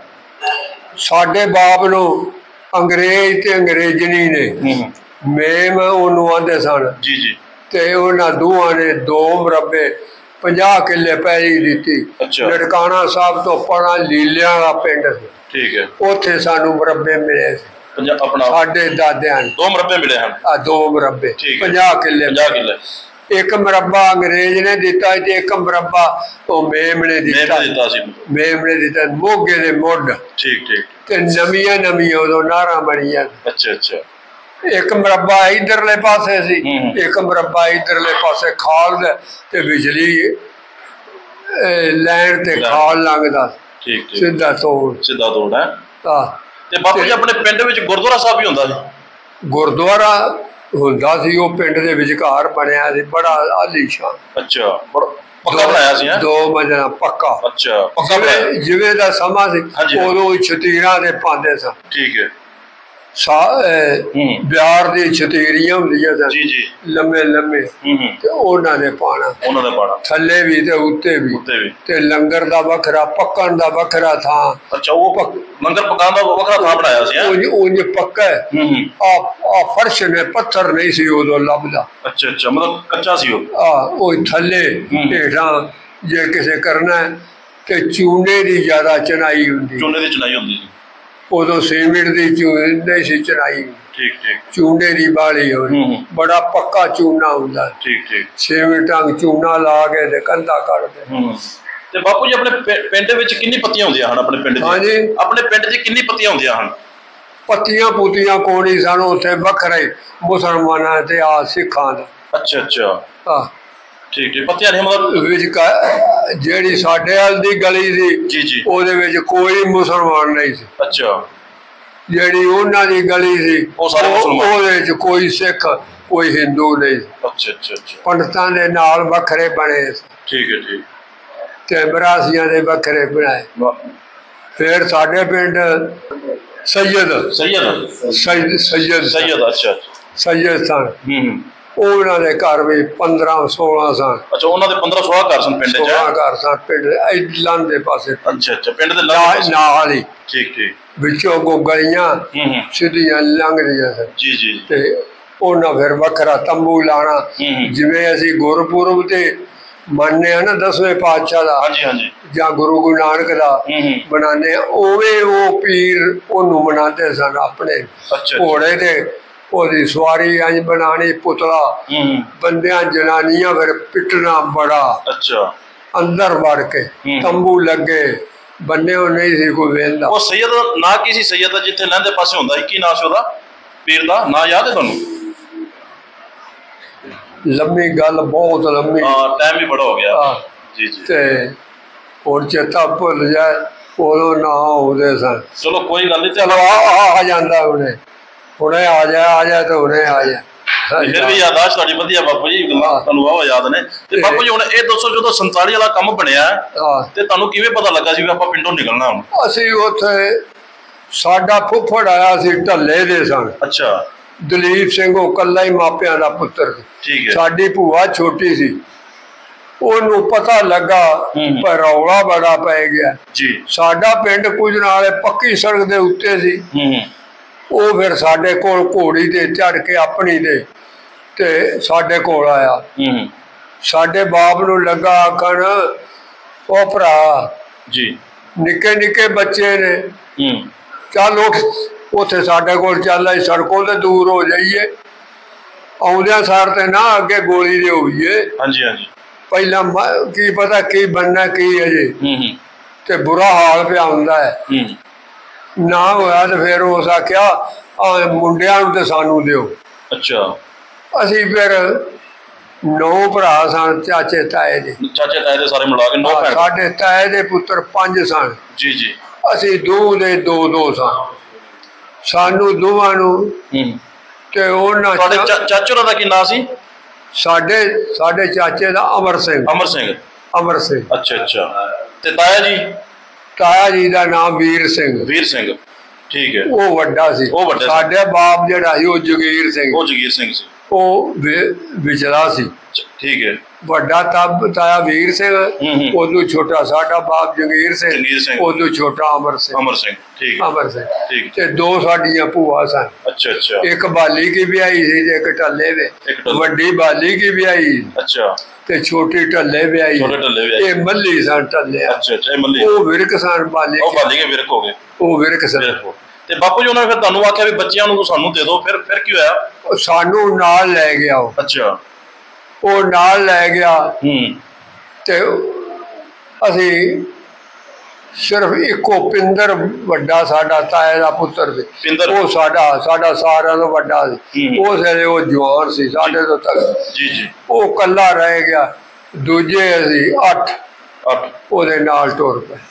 ਸਾਡੇ ਬਾਪ ਨੂੰ ਅੰਗਰੇਜ਼ ਤੇ ਅੰਗਰੇਜ਼ਣੀ ਨੇ ਮੇਮ ਉਹਨੂੰ ਆਂਦੇ ਸਨ। ਜੀ ਜੀ। ਤੇ ਉਹਨਾਂ ਦੋਹਾਂ ਨੇ 2 ਮਰਬੇ 50 ਕਿੱਲੇ ਪੈਲੀ ਦਿੱਤੀ। ਲਟਕਾਣਾ ਸਾਹਿਬ ਤੋਂ ਪਰਾਂ ਲੀਲਿਆਂ ਦਾ ਪਿੰਡ ਸੀ। ਠੀਕ ਹੈ। ਉੱਥੇ ਸਾਨੂੰ ਮਰਬੇ ਮਿਲੇ ਸੀ ਸਾਡੇ ਦਾਦਿਆਂ ਨੂੰ। 2 ਮਰਬੇ ਮਿਲੇ ਹਨ? 2 ਮਰਬੇ 50 ਕਿੱਲੇ। 50 ਕਿੱਲੇ। ਇੱਕ ਮਰਬਾ ਅੰਗਰੇਜ਼ ਨੇ ਦਿੱਤਾ ਤੇ ਇੱਕ ਮਰਬਾ ਉਹ ਮੇਮ ਨੇ ਦਿੱਤਾ। ਮੇਮ ਨੇ ਦਿੱਤਾ ਮੋਗੇ ਦੇ ਮੁੱਢ। ਠੀਕ ਠੀਕ। ਤੇ ਨਵੀਆਂ ਉਦੋਂ ਨਾਰਾਂ ਬਣੀਆਂ। ਅੱਛਾ ਅੱਛਾ। ਇੱਕ ਮਰਬਾ ਇਧਰਲੇ ਪਾਸੇ ਸੀ, ਇੱਕ ਮਰਬਾ ਇਧਰਲੇ ਪਾਸੇ ਖਾਲ ਦਾ, ਤੇ ਬਿਜਲੀ ਲੈਣ ਤੇ ਖਾਲ ਲੰਘਦਾ। ਠੀਕ ਠੀਕ। ਸਿੱਧਾ ਤੋੜ ਹੈ। ਤੇ ਬਾਪੂ ਜੀ ਆਪਣੇ ਪਿੰਡ ਵਿੱਚ ਗੁਰਦੁਆਰਾ ਸਾਹਿਬ ਵੀ ਹੁੰਦਾ ਸੀ? ਗੁਰਦੁਆਰਾ ਹੁੰਦਾ ਸੀ, ਉਹ ਪਿੰਡ ਦੇ ਵਿਚਕਾਰ ਬਣਿਆ ਸੀ, ਬੜਾ ਆਲੀਸ਼ਾਨ। ਅੱਛਾ। ਪੱਕਾ ਬਣਾਇਆ ਸੀ? 2 ਮੰਜ਼ਿਲਾ ਪੱਕਾ। ਅੱਛਾ। ਪੱਕਾ ਜਿਵੇਂ ਦਾ ਸਮਾਂ ਸੀ ਉਦੋਂ ਛਤੀਰਾਂ ਦੇ ਪਾਉਂਦੇ ਸਨ। ਠੀਕ ਹੈ। ਬਿਆਰ ਦੀ ਛਤੀਰੀਆਂ ਹੁੰਦੀਆਂ ਸਨ ਲੰਮੇ ਲੰਮੇ ਤੇ ਉਹਨਾਂ ਨੇ ਪਾਣਾ ਥੱਲੇ ਵੀ ਤੇ ਉੱਤੇ ਵੀ ਤੇ ਲੰਗਰ ਦਾ ਵੱਖਰਾ ਪੱਕਣ ਦਾ ਵੱਖਰਾ ਥਾਂ। ਅੱਛਾ, ਉਹ ਲੰਗਰ ਪਕਾਉਣ ਦਾ ਵੱਖਰਾ ਥਾਂ ਬਣਾਇਆ ਸੀ। ਉਂਝ ਪੱਕਾ ਆ ਫਰਸ਼ ਨੇ, ਪੱਥਰ ਨਹੀਂ ਸੀ ਉਦੋਂ ਲੱਭਦਾ। ਅੱਛਾ ਅੱਛਾ, ਮਤਲਬ ਕੱਚਾ ਸੀ ਉਹ ਥੱਲੇ ਹੇਠਾਂ ਜੇ ਕਿਸੇ ਕਰਨਾ ਤੇ ਚੂਨੇ ਦੀ ਜ਼ਿਆਦਾ ਚਨਾਈ ਹੁੰਦੀ। ਚੂਨੇ ਦੀ ਚਨਾਈ ਹੁੰਦੀ ਸੀ ਉਦੋਂ, ਸੀਮਿੰਟ ਦੀ ਨਹੀਂ ਸੀ ਚਨਾਈ। ਠੀਕ ਠੀਕ। ਚੂਨੇ ਦੀ ਬਾਲੀ ਹੋਣੀ, ਬੜਾ ਪੱਕਾ ਚੂਨਾ ਹੁੰਦਾ। ਠੀਕ ਠੀਕ। ਸੀਮਿੰਟ ਚੂਨਾ ਲਾ ਕੇ ਤੇ ਕੰਧਾ ਕੱਢਦੇ। ਤੇ ਬਾਪੂ ਜੀ ਆਪਣੇ ਪਿੰਡ ਵਿੱਚ ਕਿੰਨੀ ਪੱਤੀਆਂ ਹੁੰਦੀਆਂ ਹਨ? ਆਪਣੇ ਪਿੰਡ 'ਚ ਹਾਂਜੀ, ਆਪਣੇ ਪਿੰਡ 'ਚ ਕਿੰਨੀ ਪੱਤੀਆਂ ਹੁੰਦੀਆਂ ਹਨ? ਪੱਤੀਆਂ ਪੁੱਤੀਆਂ ਕੋਣੀ ਸਨ ਉੱਥੇ ਵੱਖਰੇ ਮੁਸਲਮਾਨਾਂ ਤੇ ਆ ਸਿੱਖਾਂ ਦਾ। ਅੱਛਾ ਅੱਛਾ, ਹਾਂ ਠੀਕ ਠੀਕ। ਪੱਤੀਆਂ ਨਹੀਂ ਮਤਲਬ ਵਿੱਚ ਜਿਹੜੀ ਸਾਡੇ ਵੱਲ ਦੀ ਗਲੀ ਸੀ ਉਹਦੇ ਵਿੱਚ ਕੋਈ ਮੁਸਲਮਾਨ ਨਹੀਂ ਸੀ। ਅੱਛਾ, ਜਿਹੜੀ ਉਹਨਾਂ ਦੀ ਗਲੀ ਸੀ ਉਹਦੇ ਵਿੱਚ ਕੋਈ ਸਿੱਖ ਕੋਈ ਹਿੰਦੂ ਨਹੀਂ। ਅੱਛਾ ਅੱਛਾ ਅੱਛਾ। ਪੰਡਤਾਂ ਦੇ ਨਾਲ ਵੱਖਰੇ ਬਣੇ। ਠੀਕ ਹੈ ਠੀਕ। ਤੇ ਬਰਾਸੀਆਂ ਦੇ ਵੱਖਰੇ ਬਣਾਏ। ਫਿਰ ਸਾਡੇ ਪਿੰਡ ਸੈਯਦ ਸਨ। ਉਹਨਾਂ ਦੇ ਘਰ ਵੀ 15-16 ਸਨ। ਅੱਛਾ, ਉਹਨਾਂ ਦੇ 15-16 ਘਰ ਸਨ ਪਿੰਡ 'ਚ? 16 ਘਰ ਸਨ ਪਿੰਡ ਲਾਂਦੇ ਪਾਸੇ। ਅੱਛਾ ਅੱਛਾ, ਪਿੰਡ ਦੇ ਨਾਲ ਹੀ। ਠੀਕ ਠੀਕ। ਵਿੱਚੋਂ ਗਲੀਆਂ ਸਿੱਧੀਆਂ ਲੰਘਦੀਆਂ ਸਨ। ਜੀ ਜੀ। ਤੇ ਉਹਨਾਂ ਫਿਰ ਵੱਖਰਾ ਤੰਬੂ ਲਾਣਾ। ਜਿਵੇਂ ਅਸੀਂ ਗੁਰਪੁਰਬ ਤੇ ਮੰਨਦੇ ਆ ਨਾ 10ਵੇਂ ਪਾਤਸ਼ਾਹ ਦਾ ਜਾਂ ਗੁਰੂ ਨਾਨਕ ਦਾ ਮਨਾਉਂਦੇ ਆ, ਉਵੇਂ ਉਹ ਪੀਰ ਉਹਨੂੰ ਮਨਾਉਂਦੇ ਸਨ। ਆਪਣੇ ਘੋੜੇ ਤੇ ਉਹਦੀ ਸਵਾਰੀ ਇੰਝ ਬਣਾਣੀ, ਪੁਤਲਾ ਬੰਦਿਆਂ ਜਨਾਨੀਆਂ ਫਿਰ ਪਿੱਟਣਾ ਬੜਾ। ਅੱਛਾ, ਅੰਦਰ ਵੜ ਕੇ ਤੰਬੂ ਲੱਗੇ ਬੰਨੇ ਨਹੀਂ ਸੀ ਕੋਈ ਵੇਂਦਾ। ਉਹ ਸੈਯਦ ਦਾ ਨਾਂ ਕੀ ਸੀ? ਸੈਯਦ ਦਾ ਜਿੱਥੇ ਲਹਿੰਦੇ ਪਾਸੇ ਹੁੰਦਾ ਸੀ, ਕੀ ਨਾਂ ਸੀ ਉਹਦਾ? ਪੀਰ ਦਾ ਨਾਂ ਯਾਦ ਹੈ ਤੁਹਾਨੂੰ? ਲੰਮੀ ਗੱਲ, ਬਹੁਤ ਲੰਮੀ। ਟਾਈਮ ਵੀ ਬੜਾ ਹੋ ਗਿਆ ਜੀ ਜੀ। ਤੇ ਹੁਣ ਚੇਤਾ ਭੁੱਲ ਜਾਏ, ਉਦੋਂ ਨਾ ਆਉਂਦੇ ਸਨ। ਚਲੋ ਕੋਈ ਗੱਲ ਨਹੀਂ। ਚਲੋ ਆ ਜਾਂਦਾ ਹੁਣੇ ਆ ਜਾ ਤੇ ਹੁਣੇ ਆ ਜਾ। ਫਿਰ ਵੀ ਯਾਦਾਸ਼ਤ ਤੁਹਾਡੀ ਵਧੀਆ ਬਾਪੂ ਜੀ, ਤੁਹਾਨੂੰ ਵਾਹ ਯਾਦ ਨੇ। ਤੇ ਬਾਪੂ ਜੀ ਹੁਣ ਇਹ ਦੱਸੋ, ਜਦੋਂ 47 ਵਾਲਾ ਕੰਮ ਬਣਿਆ ਤੇ ਤੁਹਾਨੂੰ ਕਿਵੇਂ ਪਤਾ ਲੱਗਾ ਸੀ ਵੀ ਆਪਾਂ ਪਿੰਡੋਂ ਨਿਕਲਣਾ ਹੁਣ? ਅਸੀਂ ਉੱਥੇ ਸਾਡਾ ਫੁੱਫੜ ਆਇਆ ਸੀ, ਢੱਲੇ ਦੇ ਸਨ। ਅੱਛਾ, ਦਲੀਪ ਸਿੰਘ, ਉਹ ਇਕੱਲਾ ਹੀ ਮਾਪਿਆਂ ਦਾ ਪੁੱਤਰ ਸੀ। ਠੀਕ ਹੈ। ਸਾਡੀ ਭੂਆ ਛੋਟੀ ਸੀ, ਉਹਨੂੰ ਪਤਾ ਲੱਗਾ ਪਰ ਰੌਲਾ ਬੜਾ ਪੈ ਗਿਆ ਜੀ। ਸਾਡਾ ਪਿੰਡ ਕੁਝ ਨਾਲੇ ਪੱਕੀ ਸੜਕ ਦੇ ਉੱਤੇ ਸੀ। ਉਹ ਫਿਰ ਸਾਡੇ ਕੋਲ ਘੋੜੀ ਤੇ ਚੜ ਕੇ ਆਪਣੀ ਤੇ ਸਾਡੇ ਕੋਲ ਆਇਆ। ਸਾਡੇ ਬਾਪ ਨੂੰ ਲੱਗਾ ਆਖਣ, ਉਹ ਭਰਾ ਜੀ ਨਿੱਕੇ ਨਿੱਕੇ ਬੱਚੇ ਨੇ, ਚੱਲ ਉੱਠ ਉੱਥੇ ਸਾਡੇ ਕੋਲ ਚੱਲ, ਆਈ ਸੜਕੋਂ ਤੇ ਦੂਰ ਹੋ ਜਾਈਏ, ਆਉਂਦਿਆਂ ਸਾਰ ਤੇ ਨਾ ਅੱਗੇ ਗੋਲੀ ਦੇ ਹੋਈਏ। ਹਾਂਜੀ ਹਾਂਜੀ। ਪਹਿਲਾਂ ਕੀ ਪਤਾ ਕੀ ਬਣਨਾ ਕੀ ਅਜੇ, ਤੇ ਬੁਰਾ ਹਾਲ ਪਿਆ ਹੁੰਦਾ ਹੈ। ਨਾ ਹੋਇਆ ਤੇ ਫਿਰ ਉਸ ਆਖਿਆ ਮੁੰਡਿਆਂ ਨੂੰ ਤੇ ਸਾਨੂੰ ਦਿਓ। ਅੱਛਾ। ਅਸੀਂ ਫਿਰ 9 ਭਰਾ ਸਨ, ਚਾਚੇ ਤਾਏ ਦੇ ਸਾਰੇ ਮਿਲਾ ਕੇ 9 ਭੈਣ। ਸਾਡੇ ਤਾਏ ਦੇ ਪੁੱਤਰ 5 ਸਨ। ਜੀ ਜੀ। ਅਸੀਂ ਦੋ ਦੇ ਦੋ ਸਨ। ਸਾਨੂੰ ਦੋਵਾਂ ਨੂੰ ਤੇ ਉਹਨਾਂ ਚਾਚੇ ਦਾ ਕੀ ਨਾਂ ਸੀ? ਸਾਡੇ ਚਾਚੇ ਦਾ ਅਮਰ ਸਿੰਘ। ਅੱਛਾ ਅੱਛਾ। ਤੇ ਤਾਇਆ ਜੀ ਦਾ ਨਾਮ ਵੀਰ ਸਿੰਘ। ਠੀਕ ਹੈ। ਉਹ ਵੱਡਾ ਸੀ। ਸਾਡੇ ਬਾਪ ਜਿਹੜਾ ਸੀ ਉਹ ਜਗੀਰ ਸਿੰਘ ਸੀ। ਉਹ ਵਿਚਲਾ ਸੀ। ਠੀਕ ਹੈ। ਵੱਡਾ ਤਾਇਆ ਵੀਰ ਸਿੰਘ, ਉਦੋਂ ਛੋਟਾ ਸਾਡਾ ਬਾਪ ਜਗੀਰ ਸਿੰਘ, ਉਦੋਂ ਛੋਟਾ ਅਮਰ ਸਿੰਘ। ਠੀਕ। ਤੇ 2 ਸਾਡੀਆਂ ਭੂਆ ਸਨ। ਅੱਛਾ ਅੱਛਾ। ਇੱਕ ਬਾਲੀ ਕੀ ਵਿਆਹੀ ਸੀ ਤੇ ਇੱਕ ਢੱਲੇ ਦੇ। ਵੱਡੀ ਬਾਲੀ ਕੀ ਵਿਆਹੀ। ਅੱਛਾ। ਤੇ ਛੋਟੀ ਢੱਲੇ ਵਿਆਹੀ। ਇਹ ਮੱਲੀ ਸਨ ਢੱਲੇ। ਅੱਛਾ ਅੱਛਾ, ਇਹ ਮੱਲੀ। ਉਹ ਵਿਰਕ ਸਨ ਬਾਲੀ। ਉਹ ਬਾਲੀ ਕੇ ਵਿਰਕ ਹੋ ਗਏ। ਉਹ ਵਿਰਕ ਸਨ। ਤੇ ਬਾਪੂ ਜੀ ਉਹਨਾਂ ਨੇ ਫਿਰ ਤੁਹਾਨੂੰ ਆਖਿਆ ਵੀ ਬੱਚਿਆਂ ਨੂੰ ਸਾਨੂੰ ਦੇ ਦਿਓ, ਫਿਰ ਕੀ ਹੋਇਆ? ਉਹ ਸਾਨੂੰ ਨਾਲ ਲੈ ਗਿਆ। ਅੱਛਾ। ਉਹ ਨਾਲ ਲੈ ਗਿਆ ਤੇ ਅਸੀਂ ਸਿਰਫ ਇੱਕੋ ਪਿੰਦਰ ਵੱਡਾ ਸਾਡਾ ਤਾਏ ਦਾ ਪੁੱਤਰ ਸੀ। ਉਹ ਸਾਡਾ ਸਾਰਿਆਂ ਤੋਂ ਵੱਡਾ ਸੀ। ਉਸ ਵੇਲੇ ਉਹ ਜਵਾਨ ਸੀ ਸਾਡੇ ਤੋਂ ਤੱਕ। ਜੀ ਜੀ। ਉਹ ਕੱਲਾ ਰਹਿ ਗਿਆ। ਦੂਜੇ ਅਸੀਂ 8 ਉਹਦੇ ਨਾਲ ਟੁਰ ਪਏ।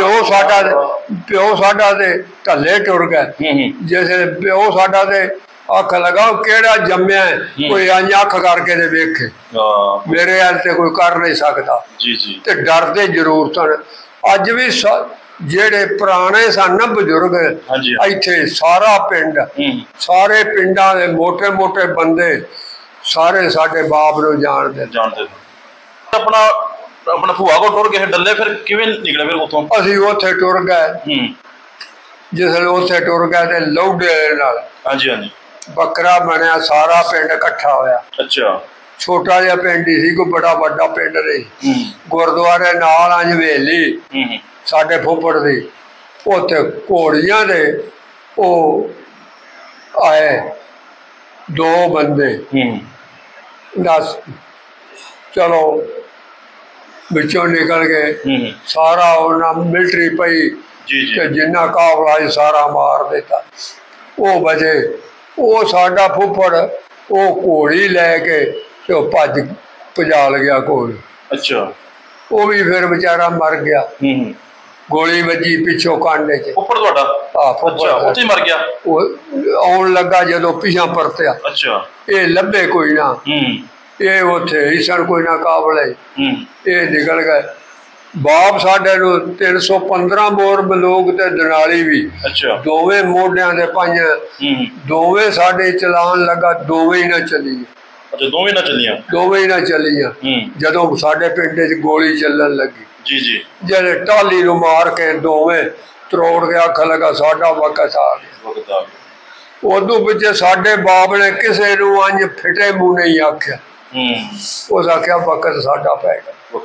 ਪਿਓ ਸਾਡਾ ਤੇ ਢੱਲੇ ਟੁਰ ਗਏ। ਜਿਸ ਪਿਓ ਸਾਡਾ ਤੇ ਅੱਖ ਲਗਾਓ ਕਿਹੜਾ ਜੰਮਿਆ, ਕੋਈ ਅੰਜ ਅੱਖ ਕਰਕੇ ਤੇ ਵੇਖੇ। ਮੇਰੇ ਹਾਲ ਤੇ ਕੋਈ ਕਰ ਨਹੀਂ ਸਕਦਾ। ਜੀ ਜੀ। ਤੇ ਡਰਦੇ ਜ਼ਰੂਰ ਸਨ। ਅੱਜ ਵੀ ਜਿਹੜੇ ਪੁਰਾਣੇ ਸਨ ਨਾ ਬਜ਼ੁਰਗ ਇੱਥੇ ਸਾਰਾ ਪਿੰਡ ਸਾਰੇ ਪਿੰਡਾਂ ਦੇ ਮੋਟੇ ਮੋਟੇ ਬੰਦੇ ਸਾਰੇ ਸਾਡੇ ਬਾਪ ਨੂੰ ਜਾਣਦੇ। ਆਪਣਾ ਆਪਣਾ ਭੂਆ ਕੋਲ ਟੁਰ ਗਏ ਡੱਲੇ, ਫਿਰ ਕਿਵੇਂ ਨਿਕਲੇ ਫਿਰ ਉੱਥੋਂ? ਅਸੀਂ ਉੱਥੇ ਟੁਰ ਗਏ, ਜਿਸ ਵੇਲੇ ਉੱਥੇ ਟੁਰ ਗਏ ਤੇ ਲੌਡੇ ਨਾਲ ਬੱਕਰਾ ਬਣਿਆ, ਸਾਰਾ ਪਿੰਡ ਇਕੱਠਾ ਹੋਇਆ। ਅੱਛਾ। ਛੋਟਾ ਜਿਹਾ ਪਿੰਡ ਹੀ ਸੀ, ਕੋਈ ਬੜਾ ਵੱਡਾ ਪਿੰਡ ਨਹੀਂ। ਗੁਰਦੁਆਰੇ ਨਾਲ ਆ ਹਵੇਲੀ ਸਾਡੇ ਫੁੱਫੜ ਦੀ, ਉੱਥੇ ਘੋੜੀਆਂ ਦੇ ਉਹ ਆਏ 2 ਬੰਦੇ। ਦੱਸ ਚਲੋ ਵਿੱਚੋਂ ਨਿਕਲ ਗਏ, ਸਾਰਾ ਉਹਨਾਂ ਮਿਲਟਰੀ ਪਈ ਤੇ ਜਿੰਨਾ ਕਾਬਲਾ ਸੀ ਸਾਰਾ ਮਾਰ ਦਿੱਤਾ। ਉਹ ਬਚੇ, ਉਹ ਸਾਡਾ ਫੁੱਫੜ ਉਹ ਘੋੜੀ ਲੈ ਕੇ ਤੇ ਉਹ ਭਜਾ ਗਿਆ ਕੋਲ। ਅੱਛਾ। ਉਹ ਵੀ ਫਿਰ ਵਿਚਾਰਾ ਮਰ ਗਿਆ, ਗੋਲੀ ਵੱਜੀ ਪਿੱਛੋਂ ਕਾਂਡੇ 'ਚ। ਫੁੱਫੜ ਤੁਹਾਡਾ? ਹਾਂ, ਫੁੱਫੜ ਉੱਥੇ ਮਰ ਗਿਆ। ਉਹ ਆਉਣ ਲੱਗਾ ਜਦੋਂ ਪਿਛਾਂ ਪਰਤਿਆ। ਅੱਛਾ। ਇਹ ਲੱਭੇ ਕੋਈ ਨਾ, ਇਹ ਉੱਥੇ ਈਸਣ ਕੋਈ ਨਾ ਕਾਬਲੇ, ਇਹ ਨਿਕਲ ਗਏ। ਬਾਪ ਸਾਡੇ ਨੂੰ 315 ਬੋਰ ਬਲੂਕ ਤੇ ਦਨਾਲੀ ਵੀ ਦੋਵੇਂ ਮੋਢਿਆਂ ਦੇ ਪਾਈਆਂ, ਦੋਵੇਂ ਸਾਡੇ ਚਲਾਉਣ ਲੱਗਾ, ਦੋਵੇਂ ਹੀ ਨਾ ਚੱਲੀ। ਦੋਵੇਂ ਹੀ ਨਾ ਚੱਲੀਆਂ। ਜਦੋਂ ਸਾਡੇ ਪਿੰਡ 'ਚ ਗੋਲੀ ਚੱਲਣ ਲੱਗੀ ਜਿਹੜੇ ਟਾਲੀ ਨੂੰ ਮਾਰ ਕੇ ਦੋਵੇਂ ਤਰੋੜ ਗਿਆ, ਅੱਖ ਲਗਾ ਸਾਡਾ ਵਕਤ ਆ ਗਿਆ। ਉਦੋਂ ਪਿੱਛੇ ਸਾਡੇ ਬਾਪ ਨੇ ਕਿਸੇ ਨੂੰ ਅੰਜ ਫਿੱਟੇ ਮੂੰਹ ਨਹੀਂ ਆਖਿਆ, ਉਸ ਆਖਿਆ ਵਕਤ ਸਾਡਾ ਪੈ ਗਿਆ।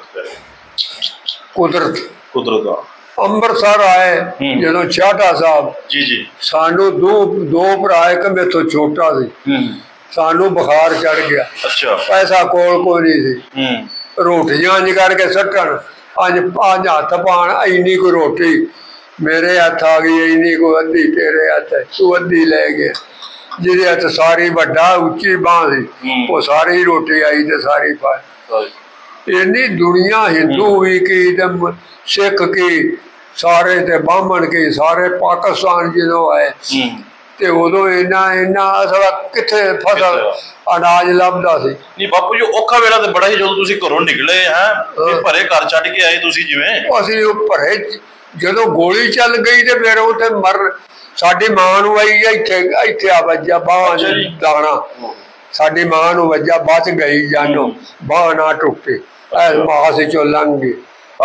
ਕੁਦਰਤ ਅੰਮ੍ਰਿਤਸਰ ਆਏ ਜਦੋਂ ਛਾਟਾ ਸਾਹਿਬ, ਸਾਨੂੰ ਦੋ ਭਰਾ, ਇੱਕ ਮੇਥੋਂ ਛੋਟਾ ਸੀ, ਸਾਨੂੰ ਬੁਖਾਰ ਚੜ ਗਿਆ। ਪੈਸਾ ਕੋਲ ਕੋਈ ਨਹੀਂ ਸੀ, ਰੋਟੀਆਂ ਅੰਜ ਕਰਕੇ ਸੱਟਣ, ਅੱਜ ਹੱਥ ਪਾਣ, ਇੰਨੀ ਕੋਈ ਰੋਟੀ ਮੇਰੇ ਹੱਥ ਆ ਗਈ, ਇੰਨੀ ਕੋਈ ਅੱਧੀ ਤੇਰੇ ਹੱਥ, ਤੂੰ ਅੱਧੀ ਲੈ ਗਿਆ। ਜਿਹਦੇ ਹੱਥ ਸਾਰੀ ਵੱਡਾ ਉੱਚੀ ਬਾਂਹ ਸੀ, ਉਹ ਸਾਰੀ ਰੋਟੀ ਆਈ ਤੇ ਸਾਰੀ ਪਾਈ। ਇੰਨੀ ਦੁਨੀਆ ਹਿੰਦੂ ਵੀ ਕੀ ਤੇ ਸਿੱਖ ਕੀ, ਸਾਰੇ ਤੇ ਬਾਹਮਣ ਕੀ, ਸਾਰੇ ਪਾਕਿਸਤਾਨ ਜਦੋਂ ਆਏ ਤੇ ਉਦੋਂ ਇੰਨਾ ਅਸਲ ਕਿੱਥੇ ਫਸਲ ਅਨਾਜ ਲੱਭਦਾ ਸੀ। ਨਹੀਂ ਬਾਪੂ ਜੀ, ਔਖਾ ਵੇਲਾ ਤੇ ਬੜਾ ਹੀ ਜਦੋਂ ਤੁਸੀਂ ਘਰੋਂ ਨਿਕਲੇ ਹੈ, ਭਰੇ ਘਰ ਛੱਡ ਕੇ ਆਏ ਤੁਸੀਂ ਜਿਵੇਂ। ਅਸੀਂ ਉਹ ਭਰੇ, ਜਦੋਂ ਗੋਲੀ ਚੱਲ ਗਈ ਤੇ ਫਿਰ ਉੱਥੇ ਸਾਡੀ ਮਾਂ ਨੂੰ ਆਈ, ਇੱਥੇ ਆ ਵੱਜਾ ਬਾਂਹ ਦਾਣਾ, ਸਾਡੀ ਮਾਂ ਨੂੰ ਵੱਜਾ, ਬਚ ਗਈ ਜਾਨੋਂ, ਬਾਂਹ ਨਾ ਟੁੱਟੀ, ਮਾਸ ਚੋਂ ਲੰਘ ਗਈ,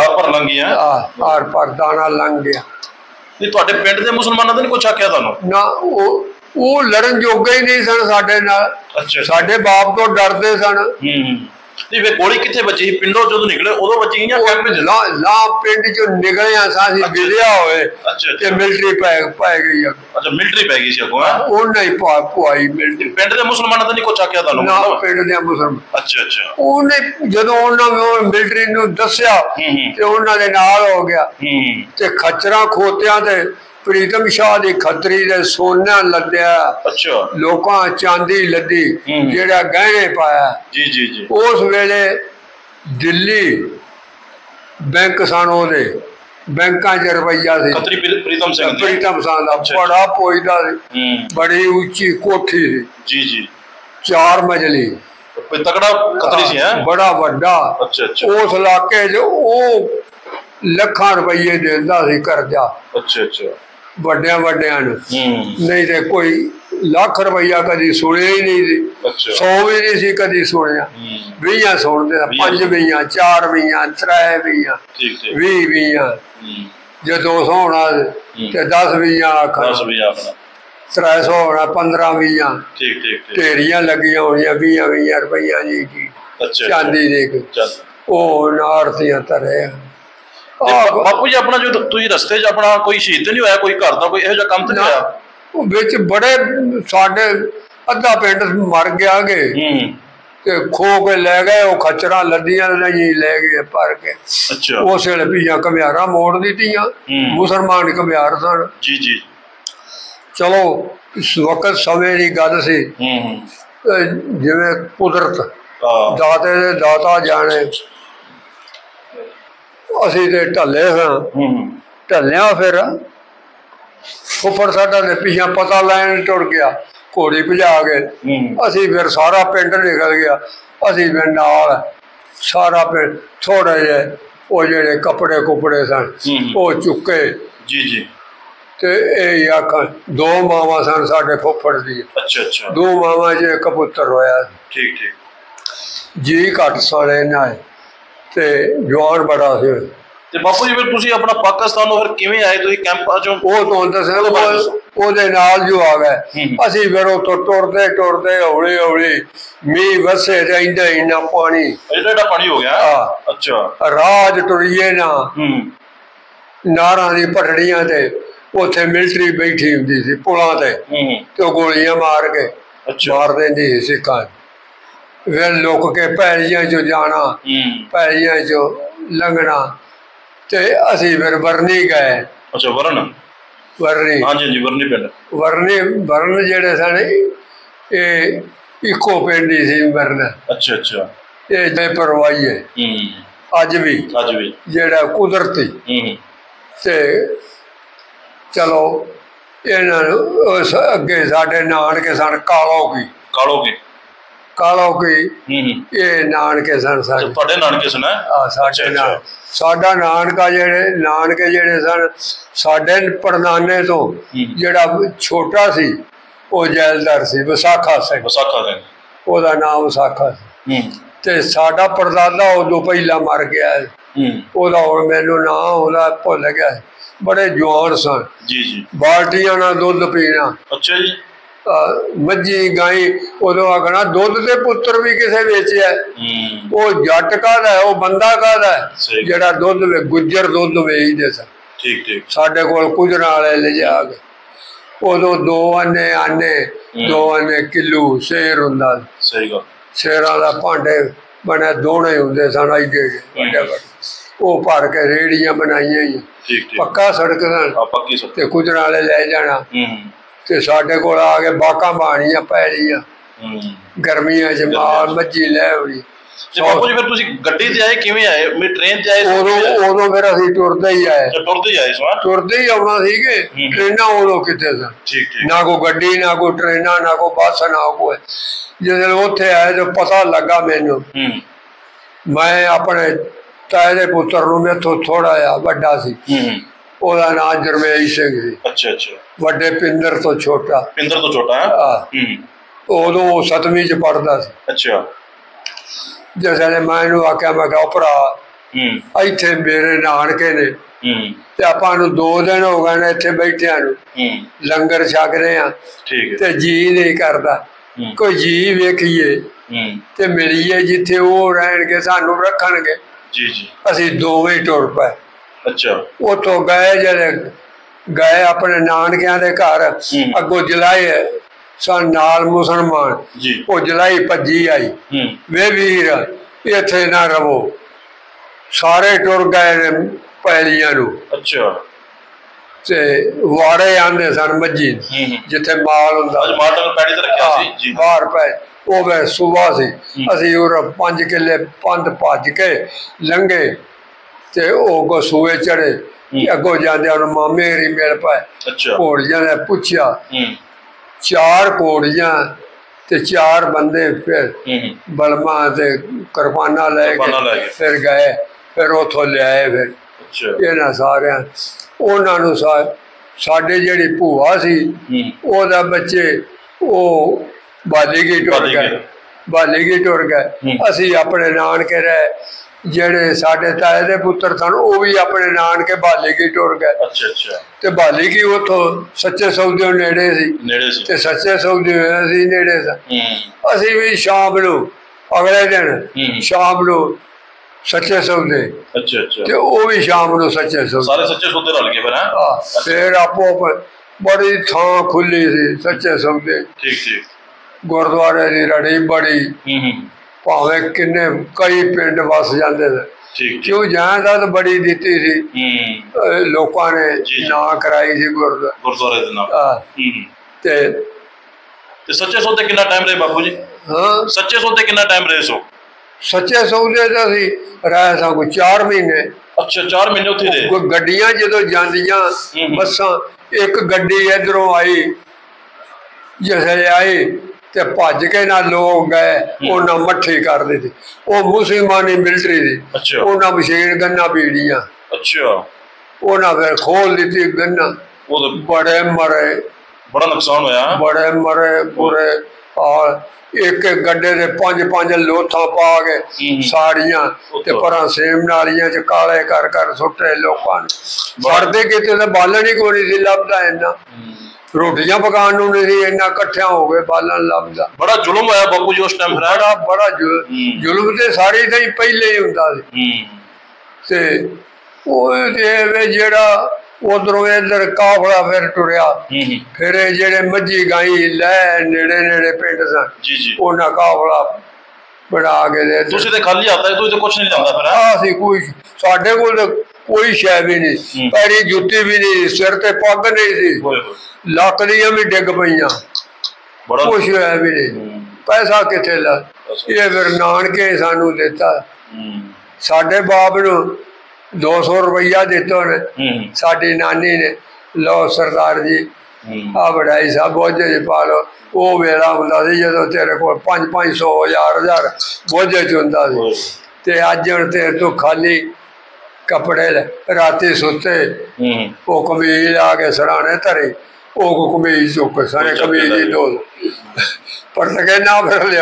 ਆਰ ਪਰ ਦਾਣਾ ਲੰਘ ਗਿਆ। ਨਹੀਂ ਤੁਹਾਡੇ ਪਿੰਡ ਦੇ ਮੁਸਲਮਾਨਾਂ ਨੇ ਕੁਛ ਆਖਿਆ ਤੁਹਾਨੂੰ? ਨਾ, ਉਹ ਲੜਨ ਜੋਗੇ ਹੀ ਨਹੀਂ ਸਨ ਸਾਡੇ ਨਾਲ, ਸਾਡੇ ਬਾਪ ਤੋਂ ਡਰਦੇ ਸਨ। ਨਹੀਂ ਫਿਰ ਗੋਲੀ ਕਿੱਥੇ ਵੱਜੀ ਸੀ? ਪਿੰਡੋਂ ਜਦੋਂ ਨਿਕਲੇ ਉਦੋਂ ਵੱਜੀ ਜਾਂ ਕੈਂਪ ਚ? ਲਾ ਪਿੰਡ ਚੋਂ ਨਿਕਲਿਆ ਸਾਂ ਵਿਦਿਆ ਹੋਏ ਤੇ ਮਿਲਟਰੀ ਪੈ ਗਈ। ਅੱਛਾ, ਮਿਲਟਰੀ ਪੈ ਗਈ ਸੀ ਅੱਗੋਂ? ਉਹਨੇ ਹੀ ਪਵਾਈ ਮਿਲਟਰੀ। ਪਿੰਡ ਦੇ ਮੁਸਲਮਾਨਾਂ ਦਾ ਨਹੀਂ ਕੁਛ ਆਖਿਆ ਤੁਹਾਨੂੰ? ਨਾ, ਪਿੰਡ ਦੇ ਮੁਸਲਮਾਨ। ਅੱਛਾ। ਉਹਨੇ ਜਦੋਂ ਉਹਨਾਂ ਮਿਲਟਰੀ ਨੂੰ ਦੱਸਿਆ ਤੇ ਉਹਨਾਂ ਦੇ ਨਾਲ ਹੋ ਗਿਆ ਤੇ ਖੱਚਰਾਂ ਖੋਤਿਆਂ ਤੇ ਪ੍ਰੀਤਮ ਸ਼ਾਹ ਦੀ ਖੱਤਰੀ ਦੇ ਸੋਨਾ ਲੱਦਿਆ, ਲੋਕਾਂ ਚਾਂਦੀ ਲੱਦੀ, ਜਿਹੜਾ ਗਹਿਣੇ ਪਾਇਆ। ਉਸ ਵੇਲੇ ਦਿੱਲੀ ਬੈਂਕ ਸਨ, ਉਹਦੇ ਬੈਂਕਾਂ 'ਚ ਰੁਪਈਆ ਸੀ। ਪ੍ਰੀਤਮ ਸਿੰਘ ਦਾ ਬੜਾ ਪੁੱਜਦਾ ਸੀ, ਬੜੀ ਉੱਚੀ ਕੋਠੀ ਸੀ, 4 ਮੰਜ਼ਲੀ, ਤਕੜਾ ਖੱਤਰੀ ਸੀ, ਬੜਾ ਵੱਡਾ। ਉਸ ਇਲਾਕੇ 'ਚ ਉਹ ਲੱਖਾਂ ਰੁਪਈਏ ਦਿੰਦਾ ਸੀ ਕਰਜ਼ਾ ਵੱਡਿਆਂ ਨੂੰ। ਨਹੀਂ ਤੇ ਕੋਈ ਲੱਖ ਰੁਪਈਆ ਕਦੀ ਸੁਣਿਆ ਹੀ ਨਹੀਂ ਸੀ, 100 ਵੀ ਨਹੀਂ ਸੀ ਕਦੀ ਸੁਣਿਆ। 20 ਸੁਣਦੇ, 5 20, 4 20, 3 20, 20 20, ਜੇ 200 ਹੋਣਾ ਤੇ 10 20 ਆਖਣਾ, 300 ਹੋਣਾ 15 20, ਢੇਰੀਆਂ ਲੱਗੀਆਂ ਹੋਣੀਆਂ 20 20 ਰੁਪਈਆ ਜੀ ਚਾਂਦੀ ਦੇ, ਉਹ ਨਾਰਤੀਆਂ ਤਰੇ। ਬਾਪੂ ਜੀ, ਆਪਣਾ ਜੋ ਤੁਸੀਂ ਰਸਤੇ 'ਚ ਆਪਣਾ ਕੋਈ ਸ਼ਹੀਦ ਨਹੀਂ ਹੋਇਆ, ਕੋਈ ਘਰ ਦਾ ਕੋਈ ਇਹੋ ਜਿਹਾ ਕੰਮ ਤੇ ਨਹੀਂ ਹੋਇਆ? ਵਿੱਚ ਬੜੇ ਸਾਡੇ ਅੱਧਾ ਪਿੰਡ ਮਰ ਗਿਆ ਗੇ ਤੇ ਖੋ ਕੇ ਲੈ ਗਏ, ਉਹ ਖੱਚਰਾਂ ਲੱਦੀਆਂ ਨਹੀਂ ਲੈ ਗਏ ਭਰ ਕੇ। ਉਸ ਵੇਲੇ ਪੀਆਂ ਘੁਮਿਆਰਾਂ ਮੋੜ ਦਿੱਤੀਆਂ, ਮੁਸਲਮਾਨ ਘੁਮਿਆਰ ਸਨ। ਚਲੋ ਇਸ ਵਕਤ ਸਮੇਂ ਦੀ ਗੱਲ ਸੀ, ਜਿਵੇਂ ਕੁਦਰਤ ਦਾਤੇ ਦੇ ਦਾਤਾ ਜਾਣੇ। ਅਸੀਂ ਤੇ ਢੱਲੇ ਸਾਂ, ਢੱਲਿਆ ਫਿਰ ਫੁੱਫੜ ਸਾਡਾ ਨੇ ਪਿੱਛਾ ਪਤਾ ਲੈਣ ਟੁਰ ਗਿਆ, ਘੋੜੀ ਭਜਾ ਕੇ। ਅਸੀਂ ਫਿਰ ਸਾਰਾ ਪਿੰਡ ਨਿਕਲ ਗਿਆ, ਅਸੀਂ ਫਿਰ ਨਾਲ ਸਾਰਾ ਪਿੰਡ ਥੋੜ੍ਹਾ ਜਿਹਾ ਉਹ ਜਿਹੜੇ ਕੱਪੜੇ ਕੁਪੜੇ ਸਨ ਉਹ ਚੁੱਕੇ ਜੀ ਤੇ ਇਹ ਆਖਾਂ ਦੋ ਮਾਵਾਂ ਸਨ ਸਾਡੇ ਫੁੱਫੜ ਦੀ। ਅੱਛਾ ਦੋ ਮਾਵਾਂ 'ਚ ਇੱਕ ਪੁੱਤਰ ਹੋਇਆ। ਠੀਕ ਜੀ ਘੱਟ ਸਾਲੇ ਨਾਲ ਤੇ ਜਵਾਨ ਬੜਾ ਸੀ। ਤੇ ਬਾਪੂ ਜੀ ਫਿਰ ਤੁਸੀਂ ਆਪਣਾ ਪਾਕਿਸਤਾਨ ਨੂੰ ਫਿਰ ਕਿਵੇਂ ਆਏ? ਤੁਸੀਂ ਕੈਂਪਾਂ ਚੋਂ? ਉਹ ਤੁਹਾਨੂੰ ਦੱਸਿਆ ਉਹਦੇ ਨਾਲ ਜੋ ਆ ਗਏ ਅਸੀਂ ਫਿਰ ਉੱਥੋਂ ਟੁਰਦੇ ਹੌਲੀ ਮੀਂਹ ਵਸੇ ਰਹਿੰਦਾ ਇੰਨਾ ਪਾਣੀ ਐਡਾ ਪਾਣੀ ਹੋ ਗਿਆ। ਅੱਛਾ ਰਾਜ ਟੁਰੀਏ ਨਾ ਨਾਰਾਂ ਦੀ ਪਟੜੀਆਂ ਤੇ ਉੱਥੇ ਮਿਲਟਰੀ ਬੈਠੀ ਹੁੰਦੀ ਸੀ ਪੁਲਾਂ ਤੇ ਤੇ ਉਹ ਗੋਲੀਆਂ ਮਾਰ ਕੇ ਮਾਰ ਦਿੰਦੀ ਸੀ ਸਿੱਖਾਂ। ਫਿਰ ਲੁੱਕ ਕੇ ਪੈਲੀਆਂ 'ਚੋਂ ਜਾਣਾ, ਪੈਲੀਆਂ 'ਚੋਂ ਲੰਘਣਾ ਤੇ ਅਸੀਂ ਫਿਰ ਵਰਨੀ ਗਏ। ਅੱਛਾ ਵਰਨੀ ਹਾਂਜੀ ਵਰਨੀ ਪਿੰਡ। ਵਰਨ ਜਿਹੜੇ ਸਨ ਇਹ ਇੱਕੋ ਪਿੰਡ ਹੀ ਸੀ ਵਰਨ। ਅੱਛਾ ਇਹ ਬੇਪਰਵਾਹੀ ਹੈ ਅੱਜ ਵੀ ਜਿਹੜਾ ਕੁਦਰਤੀ। ਤੇ ਚਲੋ ਇਹਨਾਂ ਨੂੰ ਅੱਗੇ ਸਾਡੇ ਨਾਨਕੇ ਸਨ ਕਾਲੋ ਕੀ ਇਹ ਨਾਨਕੇ ਸਨ ਸਾਡੇ। ਤੁਹਾਡੇ ਨਾਨਕੇ ਸਨ? ਸਾਡੇ ਨਾਲ ਸਾਡਾ ਨਾਨਕੇ ਜਿਹੜੇ ਸਨ ਸਾਡੇ ਪੜਨਾਨੇ ਤੋਂ ਜਿਹੜਾ ਛੋਟਾ ਸੀ ਉਹ ਜੈਲਦਾਰ ਸੀ ਵਿਸਾਖਾ ਸਿੰਘ। ਉਹਦਾ ਨਾਮ ਵਿਸਾਖਾ ਸੀ। ਤੇ ਸਾਡਾ ਪੜਦਾਦਾ ਉਦੋਂ ਪਹਿਲਾਂ ਮਰ ਗਿਆ। ਉਹਦਾ ਹੁਣ ਮੈਨੂੰ ਨਾਂ ਉਹਦਾ ਭੁੱਲ ਗਿਆ। ਬੜੇ ਜਵਾਨ ਸਨ। ਬਾਲਟੀਆਂ ਨਾਲ ਦੁੱਧ ਪੀਣਾ। ਅੱਛਾ ਜੀ। ਮੱਝੀ ਗਾਈ ਉਦੋਂ ਆਖਣਾ ਦੁੱਧ ਦੇ ਪੁੱਤਰ ਵੀ ਕਿਸੇ ਵੇਚਿਆ। ਉਹ ਜੱਟ ਕਾਹਦਾ ਉਹ ਬੰਦਾ ਕਾਹਦਾ ਜਿਹੜਾ ਦੁੱਧ ਗੁੱਜਰ ਦੁੱਧ ਵੇਚਦੇ ਸਨ। ਸਾਡੇ ਕੋਲ ਕੁਝਰਾਂ ਵਾਲੇ ਲਿਜਾ ਕੇ ਉਦੋਂ 2 ਆਨੇ ਕਿਲੋ ਸ਼ੇਰ ਹੁੰਦਾ। ਸ਼ੇਰਾਂ ਦਾ ਭਾਂਡੇ ਬਣੇ ਦੋਣੇ ਹੁੰਦੇ ਸਨ ਐਡੇ ਵੱਡੇ। ਉਹ ਭਰ ਕੇ ਰੇੜੀਆਂ ਬਣਾਈਆਂ ਹੀ ਪੱਕਾ ਸੜਕ ਸਨ ਤੇ ਕੁਝਰਾਂ ਵਾਲੇ ਲੈ ਜਾਣਾ ਤੇ ਸਾਡੇ ਕੋਲ ਆ ਕੇ ਬਾਕਾਂ ਬਾਣੀਆਂ ਪੈ ਰਹੀਆਂ ਗਰਮੀਆਂ 'ਚ ਮਾਲ ਮੱਝੀ ਲੈ ਆਉਣੀ। ਬਾਪੂ ਜੀ ਫਿਰ ਤੁਸੀਂ ਗੱਡੀ ਤੇ ਆਏ ਕਿਵੇਂ ਆਏ? ਟ੍ਰੇਨ ਤੇ ਆਏ? ਉਦੋਂ ਫਿਰ ਅਸੀਂ ਤੁਰਦੇ ਹੀ ਆਏ। ਤੁਰਦੇ ਹੀ ਆਉਣਾ ਸੀਗੇ। ਟ੍ਰੇਨਾਂ ਉਦੋਂ ਕਿੱਥੇ ਸਨ? ਨਾ ਕੋਈ ਗੱਡੀ ਨਾ ਕੋਈ ਟ੍ਰੇਨਾਂ ਨਾ ਕੋਈ ਬੱਸ ਨਾ ਕੋਈ। ਜਦੋਂ ਉੱਥੇ ਆਏ ਤਾਂ ਪਤਾ ਲੱਗਾ ਮੈਨੂੰ। ਮੈਂ ਆਪਣੇ ਤਾਏ ਦੇ ਪੁੱਤਰ ਨੂੰ ਮੈਥੋਂ ਥੋੜਾ ਜਿਹਾ ਵੱਡਾ ਸੀ। ਉਹਦਾ ਨਾਮ ਜਰਮੇਸ਼ ਸਿੰਘ ਸੀ। ਵੱਡੇ ਪਿੰਦਰ ਤੋਂ ਛੋਟਾ। ਉਦੋਂ 7ਵੀਂ 'ਚ ਪੜ੍ਹਦਾ ਸੀ। ਜਿਸ ਵੇਲੇ ਮੈਂ ਇਹਨੂੰ ਆਖਿਆ ਮੈਂ ਕਿਹਾ ਭਰਾ ਇੱਥੇ ਮੇਰੇ ਨਾਨਕੇ ਨੇ ਤੇ ਆਪਾਂ ਨੂੰ 2 ਦਿਨ ਹੋ ਗਏ ਨੇ ਇੱਥੇ ਬੈਠਿਆਂ ਨੂੰ ਲੰਗਰ ਛਕ ਰਹੇ ਆ ਤੇ ਜੀ ਨਹੀਂ ਕਰਦਾ ਕੋਈ ਜੀ ਵੇਖੀਏ ਤੇ ਮਿਲੀਏ ਜਿੱਥੇ ਉਹ ਰਹਿਣਗੇ ਸਾਨੂੰ ਰੱਖਣਗੇ। ਅਸੀਂ ਦੋਵੇਂ ਟੁਰ ਪਏ। ਉੱਥੋਂ ਗਏ ਆਪਣੇ ਨਾਨਕਿਆਂ ਦੇ ਘਰ। ਅੱਗੋਂ ਜਲਾਏ ਸਨ ਨਾਲ ਮੁਸਲਮਾਨ। ਉਹ ਜਲਾਈ ਭੱਜੀ ਆਈ ਵੇ ਵੀਰ ਇੱਥੇ ਨਾ ਰਵੋ। ਸਾਰੇ ਟੁਰ ਗਏ ਨੇ ਪੈਲੀਆਂ ਨੂੰ। ਤੇ ਵਾੜੇ ਆਂਦੇ ਸਨ ਮੱਝੀ ਜਿੱਥੇ ਮਾਲ ਹੁੰਦਾ ਬਾਹਰ ਪਏ। ਉਹ ਵੇ ਸੁਬਹ ਸੀ। ਅਸੀਂ ਉਹ 5 ਕਿੱਲੇ ਪੰਧ ਭੱਜ ਕੇ ਲੰਘੇ ਤੇ ਉਹ ਸੂਏ ਚੜੇ। ਅੱਗੋਂ ਜਾਂਦੇ ਉਹਨੂੰ ਮਾਮੇ ਹਰੀ ਮਿਲ ਪਏ। ਘੋੜੀਆਂ ਨੇ ਪੁੱਛਿਆ 4 ਘੋੜੀਆਂ ਤੇ 4 ਬੰਦੇ ਫਿਰ ਬਲਮਾ ਤੇ ਕਿਰਪਾਨਾਂ ਲੈ ਕੇ ਫਿਰ ਗਏ। ਫਿਰ ਉੱਥੋਂ ਲਿਆਏ। ਫਿਰ ਇਹਨਾਂ ਸਾਰਿਆਂ ਉਹਨਾਂ ਨੂੰ ਸਾਡੇ ਜਿਹੜੀ ਭੂਆ ਸੀ ਉਹਦਾ ਬੱਚੇ ਉਹ ਬਾਲੀਗੀ ਟੁਰ ਗਏ। ਅਸੀਂ ਆਪਣੇ ਨਾਨਕੇ ਰਹੇ। ਜਿਹੜੇ ਸਾਡੇ ਤਾਏ ਦੇ ਪੁੱਤਰ ਸਨ ਉਹ ਵੀ ਆਪਣੇ ਨਾਨਕੇ ਬਾਲੀਗੀ ਟੁਰ ਗਏ। ਤੇ ਬਾਲੀਗੀ ਉੱਥੋਂ ਸੱਚੇ ਸੌਦੇ ਨੇੜੇ ਸੀ ਤੇ ਸੱਚੇ ਸੌਦੇ ਅਸੀਂ ਨੇੜੇ ਸੀ। ਅਸੀਂ ਵੀ ਸ਼ਾਮ ਨੂੰ ਅਗਲੇ ਦਿਨ ਸ਼ਾਮ ਨੂੰ ਸੱਚੇ ਸੌਦੇ ਤੇ ਉਹ ਵੀ ਸ਼ਾਮ ਨੂੰ ਸੱਚੇ ਸੌਦੇ ਫਿਰ ਆਪੋ ਬੜੀ ਥਾਂ ਖੁੱਲੀ ਸੀ ਸੱਚੇ ਸੌਦੇ। ਗੁਰਦੁਆਰੇ ਦੀ ਰੜੀ ਬੜੀ ਭਾਵੇਂ ਕਿੰਨੇ ਕਈ ਪਿੰਡ ਵਸ ਜਾਂਦੇ ਸੀ। ਕਿਉਂ ਜਾਇਦਾਦ ਬੜੀ ਦਿੱਤੀ ਸੀ ਲੋਕਾਂ ਨੇ ਨਾ ਕਰਾਈ ਸੀ ਗੁਰਦੁਆਰੇ ਦੇ ਨਾਲ। ਤੇ ਸੱਚੇ ਸੌਦੇ ਕਿੰਨਾ ਟਾਈਮ ਰਹੇ ਬਾਪੂ ਜੀ? ਸੱਚੇ ਸੌਦੇ ਕਿੰਨਾ ਟਾਈਮ ਰਹੇ ਸੋ? ਸੱਚੇ ਸੌਦੇ ਤਾਂ ਅਸੀਂ ਰਹੇ ਸਾਂ ਕੋਈ 4 ਮਹੀਨੇ। 4 ਮਹੀਨੇ ਉੱਥੇ ਰਹੇ। ਗੱਡੀਆਂ ਜਦੋਂ ਜਾਂਦੀਆਂ ਬੱਸਾਂ ਇੱਕ ਗੱਡੀ ਇਧਰੋਂ ਆਈ ਜਿਸ ਵੇਲੇ ਆਈ ਤੇ ਭੱਜ ਕੇ ਨਾ ਲੋਕ ਗਏ, ਉਹਨਾਂ ਮੱਠੀ ਕਰ ਦਿੱਤੀ। ਉਹ ਮੁਸਲਮਾਨੀ ਮਿਲਟਰੀ ਦੀ, ਉਹਨਾਂ ਮਸ਼ੀਨ ਗੰਨਾਂ ਬੀੜੀਆਂ, ਉਹਨਾਂ ਫਿਰ ਖੋਲ ਦਿੱਤੀ ਗੰਨਾਂ, ਬੜੇ ਮਰੇ, ਬੜਾ ਨੁਕਸਾਨ ਹੋਇਆ, ਬੜੇ ਮਰੇ ਬੁਰੇ ਹਾਲ। ਇੱਕ ਗੱਡੇ ਦੇ 5-5 ਲੋਥਾਂ ਪਾ ਕੇ ਸਾੜੀਆਂ ਤੇ ਪਰਾਂ ਸੇਮ ਨਾਲੀਆਂ ਚ ਕਾਲੇ ਕਰ ਕਰ ਸੁੱਟੇ ਲੋਕਾਂ ਨੇ। ਸੜਦੇ ਕਿਤੇ ਤਾਂ ਬਾਲਣ ਹੀ ਕੋਈ ਨਹੀਂ ਸੀ ਲੱਭਦਾ, ਇੰਨਾ ਰੋਟੀਆਂ ਪਕਾਉਣ ਨੂੰ ਨਹੀਂ ਸੀ ਇੰਨਾ ਇਕੱਠਿਆਂ ਹੋ ਗਏ ਬਾਲਣ ਲੱਭਦਾ। ਬੜਾ ਜ਼ੁਲਮ ਹੋਇਆ ਬਾਪੂ ਜੀ ਉਸ ਟਾਈਮ, ਬੜਾ ਜ਼ੁਲਮ ਤੇ ਸਾਰੀ ਤਾਂ ਹੀ ਪਹਿਲੇ ਹੀ ਹੁੰਦਾ ਸੀ। ਤੇ ਉਹ ਜਿਹੜਾ ਉਧਰੋਂ ਇੱਧਰ ਕਾਫਲਾ ਫਿਰ ਟੁਰਿਆ, ਫਿਰ ਇਹ ਜਿਹੜੇ ਮੱਝੀ ਗਾਈ ਲੈ ਨੇੜੇ ਨੇੜੇ ਪਿੰਡ ਸਨ, ਉਹਨਾਂ ਕਾਫਲਾ ਬਣਾ ਕੇ ਦੇ। ਤੁਸੀਂ ਤੇ ਖਾਲੀ ਹੱਥ, ਤੁਸੀਂ ਤੇ ਕੁਛ ਨਹੀਂ ਲਿਆਂਦਾ ਫਿਰ? ਅਸੀਂ ਕੋਈ, ਸਾਡੇ ਕੋਲ ਤਾਂ ਕੋਈ ਸ਼ੈ ਵੀ ਨਹੀਂ, ਪੈਰੀ ਜੁੱਤੀ ਵੀ ਨਹੀਂ, ਸਿਰ ਤੇ ਪੱਗ ਨਹੀਂ ਸੀ, ਲੱਕ ਦੀਆਂ ਵੀ ਡਿੱਗ ਪਈਆਂ, ਕੁਛ ਹੋਇਆ ਵੀ ਨਹੀਂ। ਪੈਸਾ ਕਿੱਥੇ ਲਾ, ਇਹ ਫਿਰ ਨਾਨਕੇ ਸਾਨੂੰ ਦਿੱਤਾ। ਸਾਡੇ ਬਾਪ ਨੂੰ 200 ਰੁਪਈਆ ਦਿੱਤੇ ਉਹਨੇ, ਸਾਡੀ ਨਾਨੀ ਨੇ, ਲਓ ਸਰਦਾਰ ਜੀ ਆ ਵਡਾਈ ਸਾਹਿਬ ਬੋਝੇ ਚ ਪਾ ਲਓ। ਉਹ ਵੇਲਾ ਹੁੰਦਾ ਸੀ ਜਦੋਂ ਤੇਰੇ ਕੋਲ 500 1000 ਬੋਝੇ ਚ ਹੁੰਦਾ ਸੀ, ਤੇ ਅੱਜ ਹੁਣ ਤੇਰੇ ਤੋਂ ਖਾਲੀ ਕੱਪੜੇ ਰਾਤੀ ਸੁੱਤੇ, ਉਹ ਕਮੀਜ਼ ਆ ਕੇ ਸਰਾਣੇ ਧਰੇ, ਉਹ ਕਮੀਜ਼ ਚੁੱਕ ਸਾਰੇ ਕਮੀਜ਼ ਦੀ ਦੋ ਪਰ ਸਕੇ ਨਾ ਫਿਰ ਲਿਆ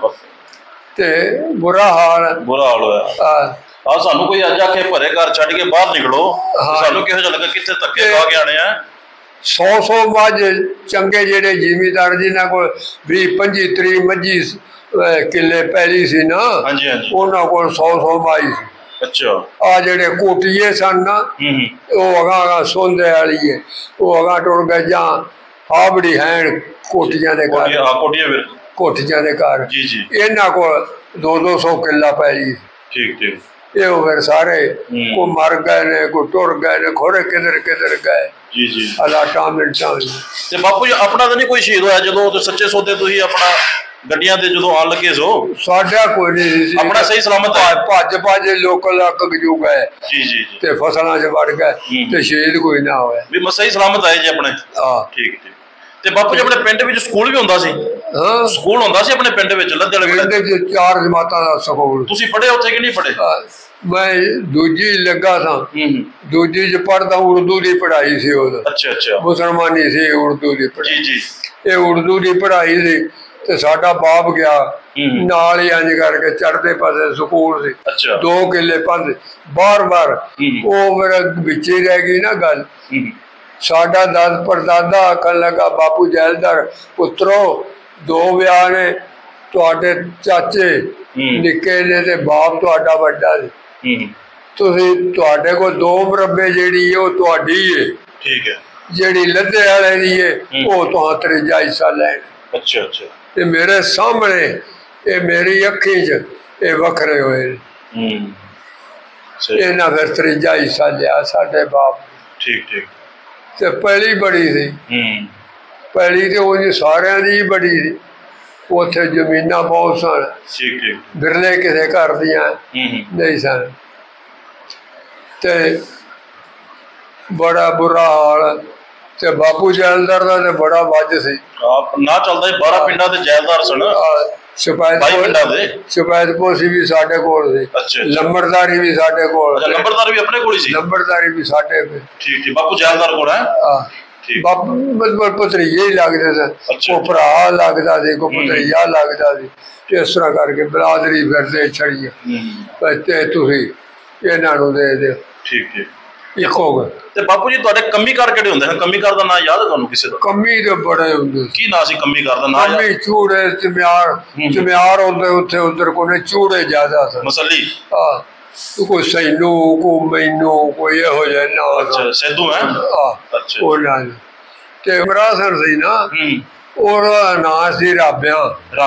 ਤੇ ਬੁਰਾ ਹਾਲ ਹੋਇਆ। ਸਾਨੂੰ ਕੋਈ ਅੱਜ ਆਖੇ ਭਰੇ ਘਰ ਛੱਡ ਕੇ ਬਾਹਰ ਨਿਕਲੋ, ਸਾਨੂੰ ਕਿਹੋ ਜਿਹਾ ਲੱਗਾ ਕਿੱਥੇ ਧੱਕੇ ਖਾ ਕੇ ਆਣੇ ਆ। 100 ਮੱਝ ਚੰਗੇ ਜਿਹੜੇ ਜ਼ਿਮੀਦਾਰ ਜਿਨ੍ਹਾਂ ਕੋਲ 20-25 30 ਮੱਝੀ ਕਿੱਲੇ ਪੈਲੀ ਸੀ ਨਾ, ਉਹਨਾਂ ਕੋਲ 100 ਮੱਝ ਸੀ। ਆ ਜਿਹੜੇ ਕੋਟੀਏ ਸਨ ਨਾ, ਉਹ ਅਗਾਂ ਸੋਂਦੇ ਵਾਲੀ ਹੈ, ਉਹ ਅਗਾਂ ਟੁਰ ਗਏ ਜਾਂ ਹਾਵੜੀ ਹੈਣ ਕੋਟੀਆਂ ਦੇ ਘਰ, ਕੋਟੀਆਂ ਦੇ ਘਰ, ਇਹਨਾਂ ਕੋਲ 200 ਕਿੱਲਾ ਪੈਲੀ। ਇਹ ਫਿਰ ਸਾਰੇ ਕੋ ਮਰ ਗਏ ਨੇ, ਕੋ ਟੁਰ ਗਏ ਨੇ, ਖੋਰੇ ਕਿਧਰ ਕਿਧਰ ਗਏ। ਹਾਲਾਤਾਂ ਮਿੰਟਾਂ ਤੇ ਬਾਪੂ ਜੀ ਆਪਣਾ ਤਾਂ ਨਹੀਂ ਕੋਈ ਸ਼ਹੀਦ ਹੋਇਆ ਜਦੋਂ ਸੱਚੇ ਸੌਦੇ ਤੁਸੀਂ ਆਪਣਾ ਗੱਡੀਆਂ ਤੇ ਜਦੋਂ ਆਣ ਲੱਗੇ ਸੋ? ਸਾਡਾ ਕੋਈ ਨਹੀਂ ਸੀ, ਆਪਣਾ ਸਹੀ ਸਲਾਮਤ ਭੱਜ ਲੋਕ ਲੱਕ ਗਜੂ ਗਏ ਤੇ ਫਸਲਾਂ 'ਚ ਵੜ ਗਏ, ਤੇ ਸ਼ਹੀਦ ਕੋਈ ਨਾ ਹੋਇਆ, ਵੀ ਸਹੀ ਸਲਾਮਤ ਆਏ ਜੀ ਆਪਣੇ। ਠੀਕ। ਤੇ ਬਾਪੂ ਜੀ ਆਪਣੇ ਪਿੰਡ ਵਿੱਚ ਸਕੂਲ ਵੀ ਹੁੰਦਾ ਸੀ? ਸਕੂਲ ਹੁੰਦਾ ਸੀ ਆਪਣੇ ਪਿੰਡ ਵਿੱਚ? ਲੱਦੇ ਵਾਲੇ ਪਿੰਡ ਵਿੱਚ 4 ਜਮਾਤਾਂ ਦਾ ਸਕੂਲ। ਤੁਸੀਂ ਪੜ੍ਹੇ ਉੱਥੇ ਕਿ ਨਹੀਂ ਪੜ੍ਹੇ? ਮੈਂ ਦੂਜੀ ਲੱਗਾ ਸਾਂ, ਦੂਜੀ ਚ ਪੜ੍ਹਦਾ, ਉਰਦੂ ਦੀ ਪੜ੍ਹਾਈ ਸੀ ਉਦੋਂ। ਮੁਸਲਮਾਨੀ ਸੀ, ਉਰਦੂ ਦੀ ਪੜ੍ਹਾਈ। ਇਹ ਉਰਦੂ ਦੀ ਪੜ੍ਹਾਈ ਸੀ ਤੇ ਸਾਡਾ ਬਾਪ ਗਿਆ ਨਾਲ ਹੀ ਇੰਝ ਕਰਕੇ ਚੜ੍ਹਦੇ ਪਾਸੇ ਸਕੂਲ ਸੀ, 2 ਕਿੱਲੇ ਪੰਧ ਬਾਰ ਉਹ ਮੇਰਾ ਵਿੱਚ ਹੀ ਰਹਿ ਗਈ ਨਾ ਗੱਲ। ਸਾਡਾ ਪਰਦਾਦਾ ਆਖਣ ਲੱਗਾ, ਬਾਪੂ ਜੈਲਦਾਰ ਪੁੱਤਰੋ 2 ਵਿਆਹ ਨੇ, ਤੁਹਾਡੇ ਚਾਚੇ ਨਿੱਕੇ ਨੇ ਤੇ ਬਾਪ ਤੁਹਾਡਾ ਵੱਡਾ ਸੀ, ਤੁਸੀਂ ਤੁਹਾਡੇ ਕੋਲ 2 ਮੁਰੱਬੇ ਜਿਹੜੀ ਉਹ ਤੁਹਾਡੀ ਹੈ, ਜਿਹੜੀ ਲੱਦੇ ਵਾਲੇ ਦੀ ਹੈ ਉਹ ਤੁਹਾਂ ਤੀਜਾ ਹਿੱਸਾ ਲੈਣ। ਤੇ ਮੇਰੇ ਸਾਹਮਣੇ ਇਹ ਮੇਰੀ ਅੱਖੀ 'ਚ ਇਹ ਵੱਖਰੇ ਹੋਏ ਨੇ, ਇਹਨਾਂ ਫਿਰ ਤੀਜਾ ਹਿੱਸਾ ਲਿਆ ਸਾਡੇ ਬਾਪ। ਤੇ ਪਹਿਲੀ ਬੜੀ ਸੀ, ਪਹਿਲੀ ਤੇ ਉਹ ਸਾਰਿਆਂ ਦੀ ਬੜੀ ਸੀ, ਉੱਥੇ ਜ਼ਮੀਨਾਂ ਬਹੁਤ ਸਨ, ਬਿਰਲੇ ਕਿਸੇ ਘਰ ਦੀਆਂ ਨਹੀਂ ਸਨ, ਤੇ ਬੜਾ ਬੁਰਾ ਹਾਲ। ਤੇ ਬਾਪੂ ਜੈਲਦਾਰ ਦਾ ਤੇ ਬੜਾ ਵੱਜ ਸੀ ਨਾ ਚੱਲਦਾ, 12 ਪਿੰਡਾਂ ਦੇ ਜੈਲਦਾਰ ਸਨ। ਸ਼ਪੈਦਪੁਰ ਸੀ ਵੀ ਸਾਡੇ ਕੋਲ ਸੀ, ਲੰਬੜਦਾਰੀ ਵੀ ਸਾਡੇ ਕੋਲ। ਲੰਬੜਦਾਰ ਵੀ ਆਪਣੇ ਕੋਲ ਹੀ ਸੀ? ਲੰਬੜਦਾਰੀ ਵੀ ਸਾਡੇ। ਬਾਪੂ ਜੈਲਦਾਰ ਕੋਲ ਹੈ? ਬਾਪੂ ਮਤਲਬ ਭਤਰੀਏ ਹੀ ਲੱਗਦੇ ਸਨ, ਕੋ ਭਰਾ ਲੱਗਦਾ ਸੀ, ਕੋ ਭਤਰੀਆ ਲੱਗਦਾ ਸੀ, ਇਸ ਤਰ੍ਹਾਂ ਕਰਕੇ ਬਰਾਦਰੀ ਫਿਰਦੇ ਛੜੀ ਤੇ ਤੁਸੀਂ ਇਹਨਾਂ ਨੂੰ ਦੇ ਦਿਓ। ਇੱਕੋ ਗੱਲ। ਤੇ ਬਾਪੂ ਜੀ ਤੁਹਾਡੇ ਕੰਮੀਕਾਰ ਕਿਹੜੇ ਹੁੰਦੇ ਹਨ? ਕੰਮੀਕਾਰ ਦਾ ਨਾਂ ਯਾਦ ਹੈ ਤੁਹਾਨੂੰ ਕਿਸੇ ਦਾ? ਕੰਮੀ ਦੇ ਬੜੇ ਹੁੰਦੇ। ਕੀ ਨਾਂ ਸੀ ਕੰਮੀਕਾਰ ਦਾ? ਨਾਂ ਕੰਮੀ ਚੂੜੇ ਚਮਿਆਰ ਹੁੰਦੇ ਉੱਥੇ, ਉਧਰ ਕੋਨੇ ਚੂੜੇ ਜ਼ਿਆਦਾ ਸਨ। ਮਸਲੀ ਕੋਈ ਸੈਨੂ, ਕੋਈ ਮੈਨੂੰ, ਕੋਈ ਇਹੋ ਜਿਹਾ ਨਾਂ। ਸੈਦੂ ਹੈ? ਉਹਨਾਂ ਤੇ ਮਰਾਸਰ ਸੀ ਨਾ, ਉਹਦਾ ਨਾਂ ਸੀ ਰਾਬਿਆ।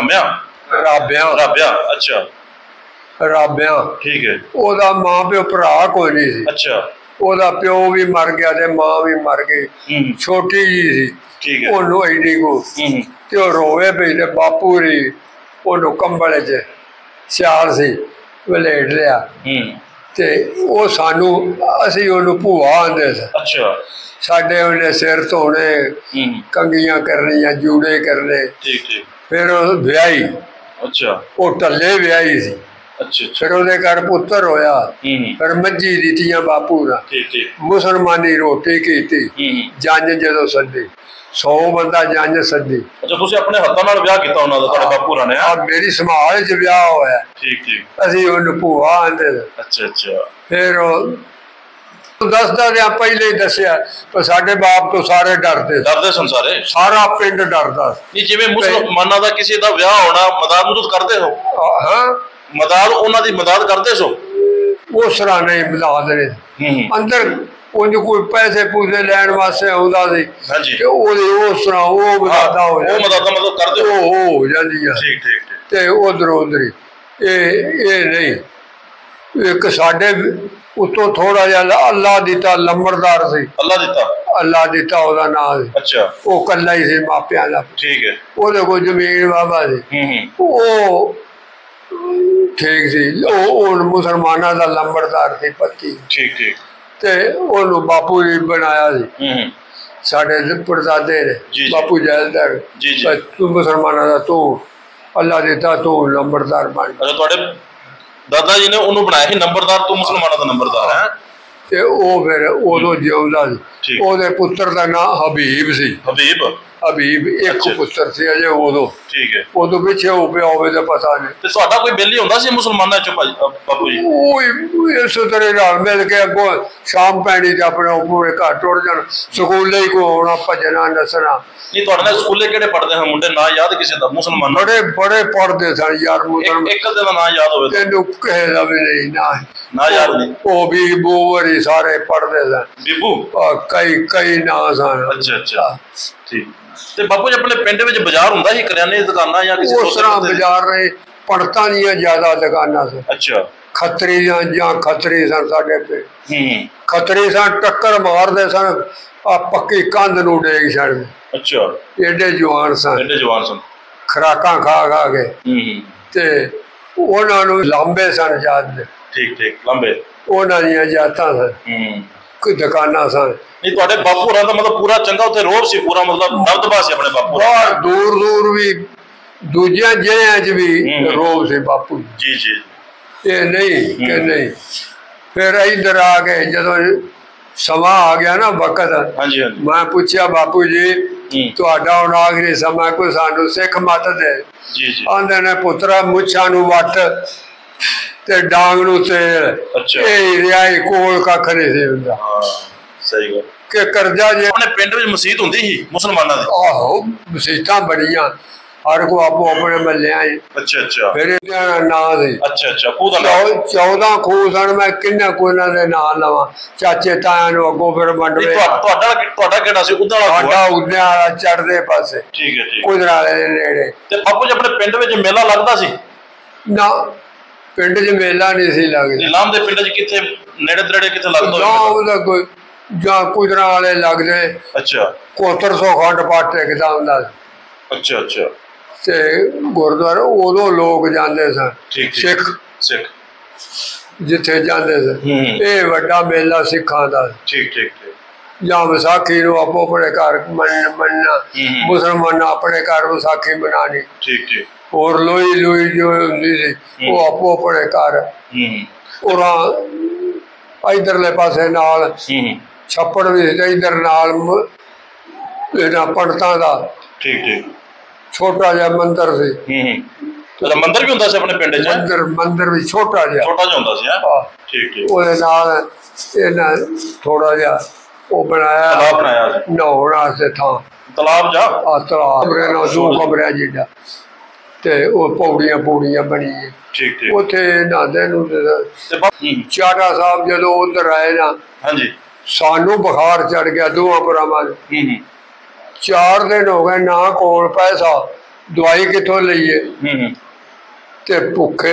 ਠੀਕ ਹੈ। ਉਹਦਾ ਮਾਂ ਪਿਓ ਭਰਾ ਕੋਈ ਨਹੀਂ ਸੀ। ਉਹਦਾ ਪਿਓ ਵੀ ਮਰ ਗਿਆ ਤੇ ਮਾਂ ਵੀ ਮਰ ਗਈ, ਛੋਟੀ ਜੀ ਸੀ ਉਹਨੂੰ ਐਡੀ ਕੋ, ਤੇ ਉਹ ਰੋਵੇ ਪਈ ਤੇ ਬਾਪੂ ਰੀ ਉਹਨੂੰ ਕੰਬਲ 'ਚ ਸਿਆਲ ਸੀ ਵਲੇਟ ਲਿਆ, ਤੇ ਉਹ ਸਾਨੂੰ, ਅਸੀਂ ਉਹਨੂੰ ਭੂਆ ਆਂਦੇ ਸੀ। ਸਾਡੇ ਉਹਨੇ ਸਿਰ ਧੋਣੇ, ਕੰਗੀਆਂ ਕਰਨੀਆਂ, ਜੂੜੇ ਕਰਨੇ, फिर ब्याही। अच्छा। वो ढले ब्याही सी। अच्छा। फिर ਉਹਦੇ घर पुत्र होया। फिर मंजी दित्तियां बापू ने। मुसलमानी रोटी कीती। जंज जदों सदी 100 बंदा जंज सदी। अच्छा, तुसीं अपने हत्थां नाल विआह कीता उन्हां दा, तुहाडे बापू होरां ने? मेरी संभाल च विआह होया। ठीक। असीं उहनूं भूआ आंदे। अच्छा। फिर दसदा ते पहले ही दसिया पर साडे बाप तो सारे डरदे सन। सारा पिंड डरदा। जिवें मुसलमानां दा किसी दा विआह होना, मदद करदे हो? हाँ, मदद उन्हां दी मदद करदे सो? उस तरह नहीं मदद ने अंदर उंज कोई पैसे पूसे लैण वास्ते आउंदा सी ते ओदी उस तरह ओ मदद मतलब करदे हो जांदी। ठीक। ते उधर उधर ये नहीं। एक साडे उतो थोड़ा जिहा अल्लाह दिता लंबरदार सी। अल्लाह दिता ओदा नाम। अच्छा। वो कल्ला ही सी मापियां दा। ठीक है। ओदे कोल जमीन बाबा सी। ओ ठीक सी। ओ मुसलमानां दा लंबरदार सी पत्ती। ठीक। ते ओनू बापू जी बनाया सी साडे परदादे ने। बापू जैलदार तू मुसलमानां दा तू अल्लाह दिता तू लंबरदार बन। अच्छा, तुहाडे दादा जी ने उन्होंने बनाया नंबरदार, तू मुसलमानों का नंबरदार है। ते ओ फिर उदों जिउंदा सी। ओदे पुत्र दा नाम हबीब सी। हबीब एक पुत्र सी अजे उदों। ठीक है। उदों पिछे हो पिया होवे ते पता नहीं। ते तुहाडा कोई बेली हुंदा सी मुसलमानां च बापू जी? ओए इस तरह नाल मिल के अगों शाम पैनी ते अपने पूरे घर टुर जाण। स्कूले ही को आउणा भजना नसना। नहीं, तुहाडे नाल स्कूले केड़े पढ़दे हैं मुंडे? नाम याद किसी दा मुसलमान? बड़े पढ़दे सन यार मुसलमान। एक दा नाम याद होवे? तैनूं किसे दा भी नहीं ना याद नहीं। ओ भी बोवरी सारे पढ़दे सन। बीबू कई नाम सन। अच्छा। ठीक। ते बापू जी अपने पिंड विच बाजार हुंदा सी करियाने दी दुकानां या किसी उस तरह बाजार ने पड़तां दियां ज्यादा दुकानां सन। अच्छा। खतरी सन साडे पे। खतरी सन टक्कर मारदे सन आ पक्की कंध नूं डेग छड़दे। अच्छा। एडे जवान सन खुराकां खा के। ते उहनां नूं लांबे सन जात। ठीक। लांबे उहनां दियां जातां सन। कोई दुकानां सन। नहीं, तुहाडे बापू होरां दा मतलब पूरा चंगा उत्थे रोब सी, पूरा मतलब दबदबा सी अपने बापू। बाहर दूर भी दूजियां जिलियां च भी रोब सी बापू। जी। ये नहीं कि नहीं। फिर इधर आ गए जदों समा आ गया ना वक्त। मैं पूछया बापू जी तुहाडा हुण आखिरी समा कोई सानू सिख मत दे। आंदे ने पुत्रा मुछां नूं वट ते डांग नूं तेल। ये रियाई कोल कख नहीं सी हुंदा। सही गल कि करजा जे अपने पिंड विच मसीत हुंदी सी मुसलमानां दी? आहो, मसीतां बड़ियां हर को आपो अपने महल्लियां। अच्छा। फिर नां सी। अच्छा। 14 खूह सन। मैं किन्ने को इन्हां दे नां लवां? चाचे तायां नूं अगों फिर मंडवे। तुहाडा किहड़ा सी? उद्दा वाला? साडा उद्दे वाला चढ़दे पासे। ठीक है। उधर वाले दे नेड़े। ते बापू जी अपने पिंड विच मेला लगदा सी? ना, पिंड च मेला नहीं सी लगदा। इलाम दे पिंड च किथे नेड़े तड़े किथे लगदा? ना कोई ਜਾਂ ਕੁਦਰਾਂ वाले लगदे। अच्छा। 7100 खंड पाठ टेकदा हुंदा। अच्छा। ते गुरुद्वारे उदों लोग जांदे सन सिख जिथे जांदे सन। ये वड्डा मेला सिखां दा। ठीक। ਜਾਂ ਵਿਸਾਖੀ ਨੂੰ ਆਪੋ ਆਪਣੇ ਘਰ ਮੰਨਣਾ। ਮੁਸਲਮਾਨ ਆਪਣੇ ਘਰ ਵਿਸਾਖੀ ਮਨਾਣੀ। ਠੀਕ। ਹੋਰ ਲੋਈ ਜੋ ਹੁੰਦੀ ਸੀ ਉਹ ਆਪੋ ਆਪਣੇ ਘਰ। ਉਰਾਂ ਇਧਰਲੇ ਪਾਸੇ ਨਾਲ छप्पड़ भी इधर नाल पंडितां दा। ठीक। छोटा जिहा मंदिर सी। मंदिर भी हुंदा सी अपने पिंड च? मंदिर भी छोटा जिहा हुंदा सी। हां, ठीक। ओदे नाल इन्हां थोड़ा जिहा ओ बनाया नहाउण वास्ते थां। तलाब जा? तलाब ना 2 कमरे जिड्डा ते ओ पौड़ियां बनी। ठीक। उत्थे नहांदे नुंदे। चाटा साहब जदों उधर आए ना। हां। सानू बुखार चढ़ गया दोवां भरावां नूं। 4 दिन हो गए ना कोल पैसा, दवाई कितों लईए ते भुखे।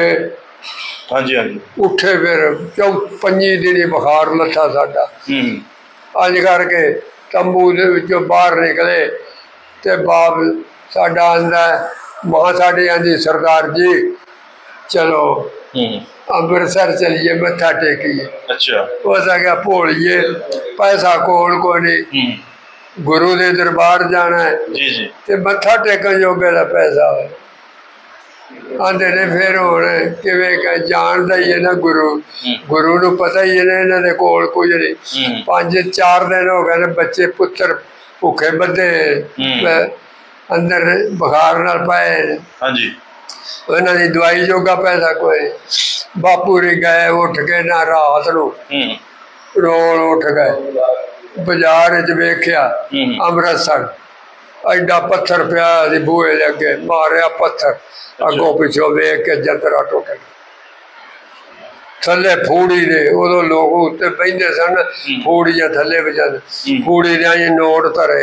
उठे फिर 5 दिन बुखार लथा साडा। अज करके तंबू दे विचों बाहर निकले ते बाप साडा आंदा मां साडी आंदी सरदार जी चलो अमृतसर चलिए मत्था टेकिए। अच्छा। उस आख्या भोलिए पैसा कोल को नहीं गुरु के दरबार जाना है ते मत्था टेकन जोगे दा पैसा हो आंदे ने फिर हुण किवें जानदा ही है ना गुरु गुरु नूं पता ही है ना इन्हां दे कोल कुछ नहीं 5-4 दिन हो गए ने बच्चे पुत्र भुखे बधे अंदर बुखार नाल पाए हाँ जी इन्हां दी दवाई जोगा पैसा कोई बापू री गए उठ के ना रात नूं रोल उठ गए बाजार वेख्या अमृतसर एडा पत्थर पिया बूहे अगे मारिया पत्थर अगों पिछों वेख के जंतरा टुट गया थले फूड़ी ने उदों लोग उत्ते बहिंदे सन फूड़ियां थले बजांदे फूड़ी दे आई नोट धरे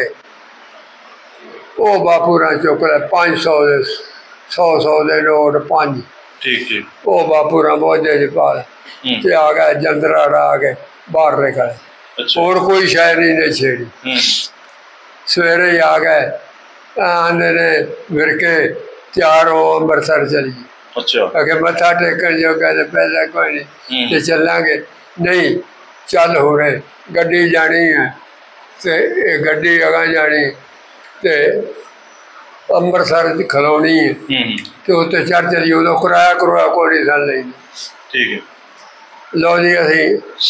ओ बापू रा चुक ले 500 दे 100 दे नोट 5 ठीक ठीक ओ बापू रा मोजे च पा ते आ गया जंतरा आ गए बाहर निकले और कोई शायद नहीं छेड़ी सवेरे ही आ गए आंदे ने विरके तैयार हो अमृतसर चलिए अच्छा अगे मत्था टेकन जोगा ते पैसा कोई नहीं ते चलांगे नहीं चल हो रहे गड्डी जानी है ते गड्डी अगा जानी ते अमृतसर खलोनी है ते उत्ते चढ़ चलिए उदों किराया करुया कोई नहीं सन लेंदे ठीक है लो जी असी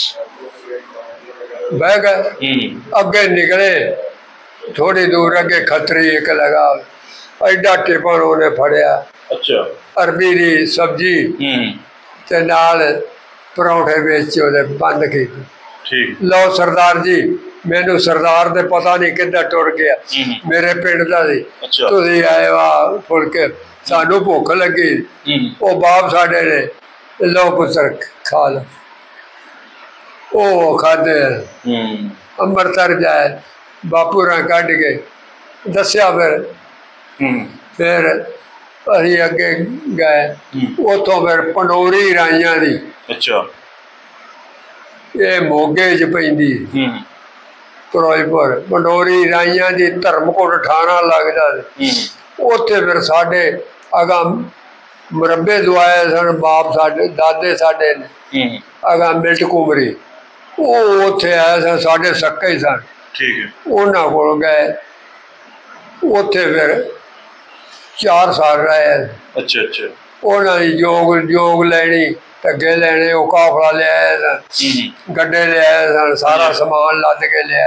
बह गए अगे निकले थोड़ी दूर अगे खतरी एक लगा एडा टिफन उन्हें फड़िया अच्छा अरबी की सब्जी ते नाल परौंठे बेच बंद की ठीक लो सरदार जी मैनू सरदार दे पता नहीं किदा टुर गया मेरे पिंड दा सी तुसीं आए वाह फुलके सानू भुख लगी ओ बाप साडे ने लो पुत्र खा लो ओ खादे अमृतसर जाए बापू रा कढ़ के दस्या फिर असी अगे गए उतों फिर पंडोरी राइया दी अच्छा ये मोगे च पैंदी फिरोजपुर पंडोरी राइया दी धर्मकोट ठाणा लगदा उत्थे फिर साडे अगा मुरब्बे दवाए सन बाप साडे दादे साडे ने अगा मिल्ट कुमरी उत्थे आए सन साडे सक्के ही सन ठीक है उन्हां कोल गए उत्थे फिर 4 साल रहे अच्छा अच्छा उन्होंने जोग लैनी ढगे लैने काफला लिया गड्ढे लिया सन सारा समान लद के लिया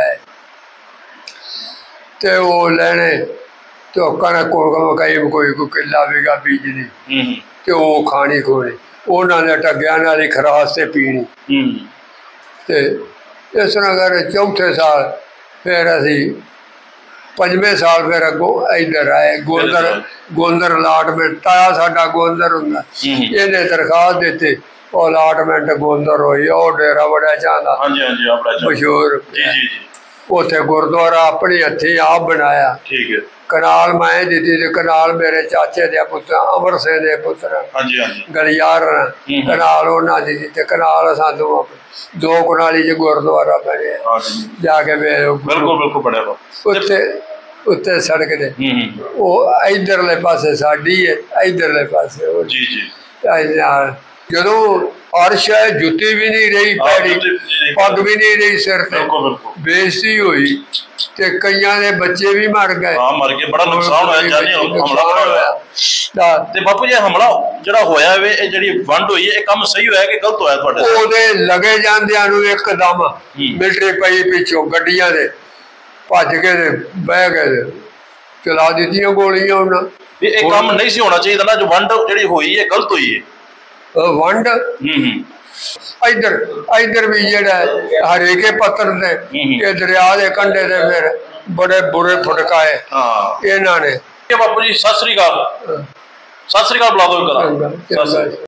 ते वो लैने तो कणक मकई कोई किला बीघा बीजनी तो वो खानी खोनी उन्होंने ढग्या नाल खरास से पीनी ते इस तरह कर चौथे साल फिर असी 5वें साल फिर अगों इधर आए गोंदर अलाटमेंट ताया साडा गोंदर हुंदा इहने दरखास्त दित्ती और अलाटमेंट गोंदर होई और डेरा बड़ा चाहता मशहूर उत्थे गुरुद्वारा अपने हथी आप बनाया ठीक है कनाल मैं दी थी कनाल मेरे चाचे दे पुत्र अमर सिंह दे पुत्र गलियार कनाल उन्होंने दी थी कनाल असां दो कनाली च गुरुद्वारा बने जाके मेरे उत्थे उत्ते सड़क दे वो इधरले पासे साडी है इधरले पासे वो जी जी जदों अर्श है जुत्ती भी नहीं रही पैड़ी पग भी नहीं रही सिर ते बेइज्जती हुई ते कईयां दे बच्चे भी मर गए हां मर के बड़ा नुकसान होया जानी हमला होया ते बापू जी हमला जेड़ा होया वे ए जेडी वंड होई ए काम सही होया कि गलत होया ਤੁਹਾਡੇ ओदे लगे ਜਾਂਦਿਆਂ ਨੂੰ एकदम मिलिटरी पई पिछों गड्डियां दे भज के बह गए चला दी गोलियां उन्हें ये काम नहीं सी होना चाहिए ना जो वंड जेडी होई है गलत हुई है वंड इधर इधर भी जेड़ा हरेके पत्थर ने ये दरिया के कंढे ते फिर बड़े बुरे फटकाए इन्होंने बापू जी सत श्री अकाल बुला दो।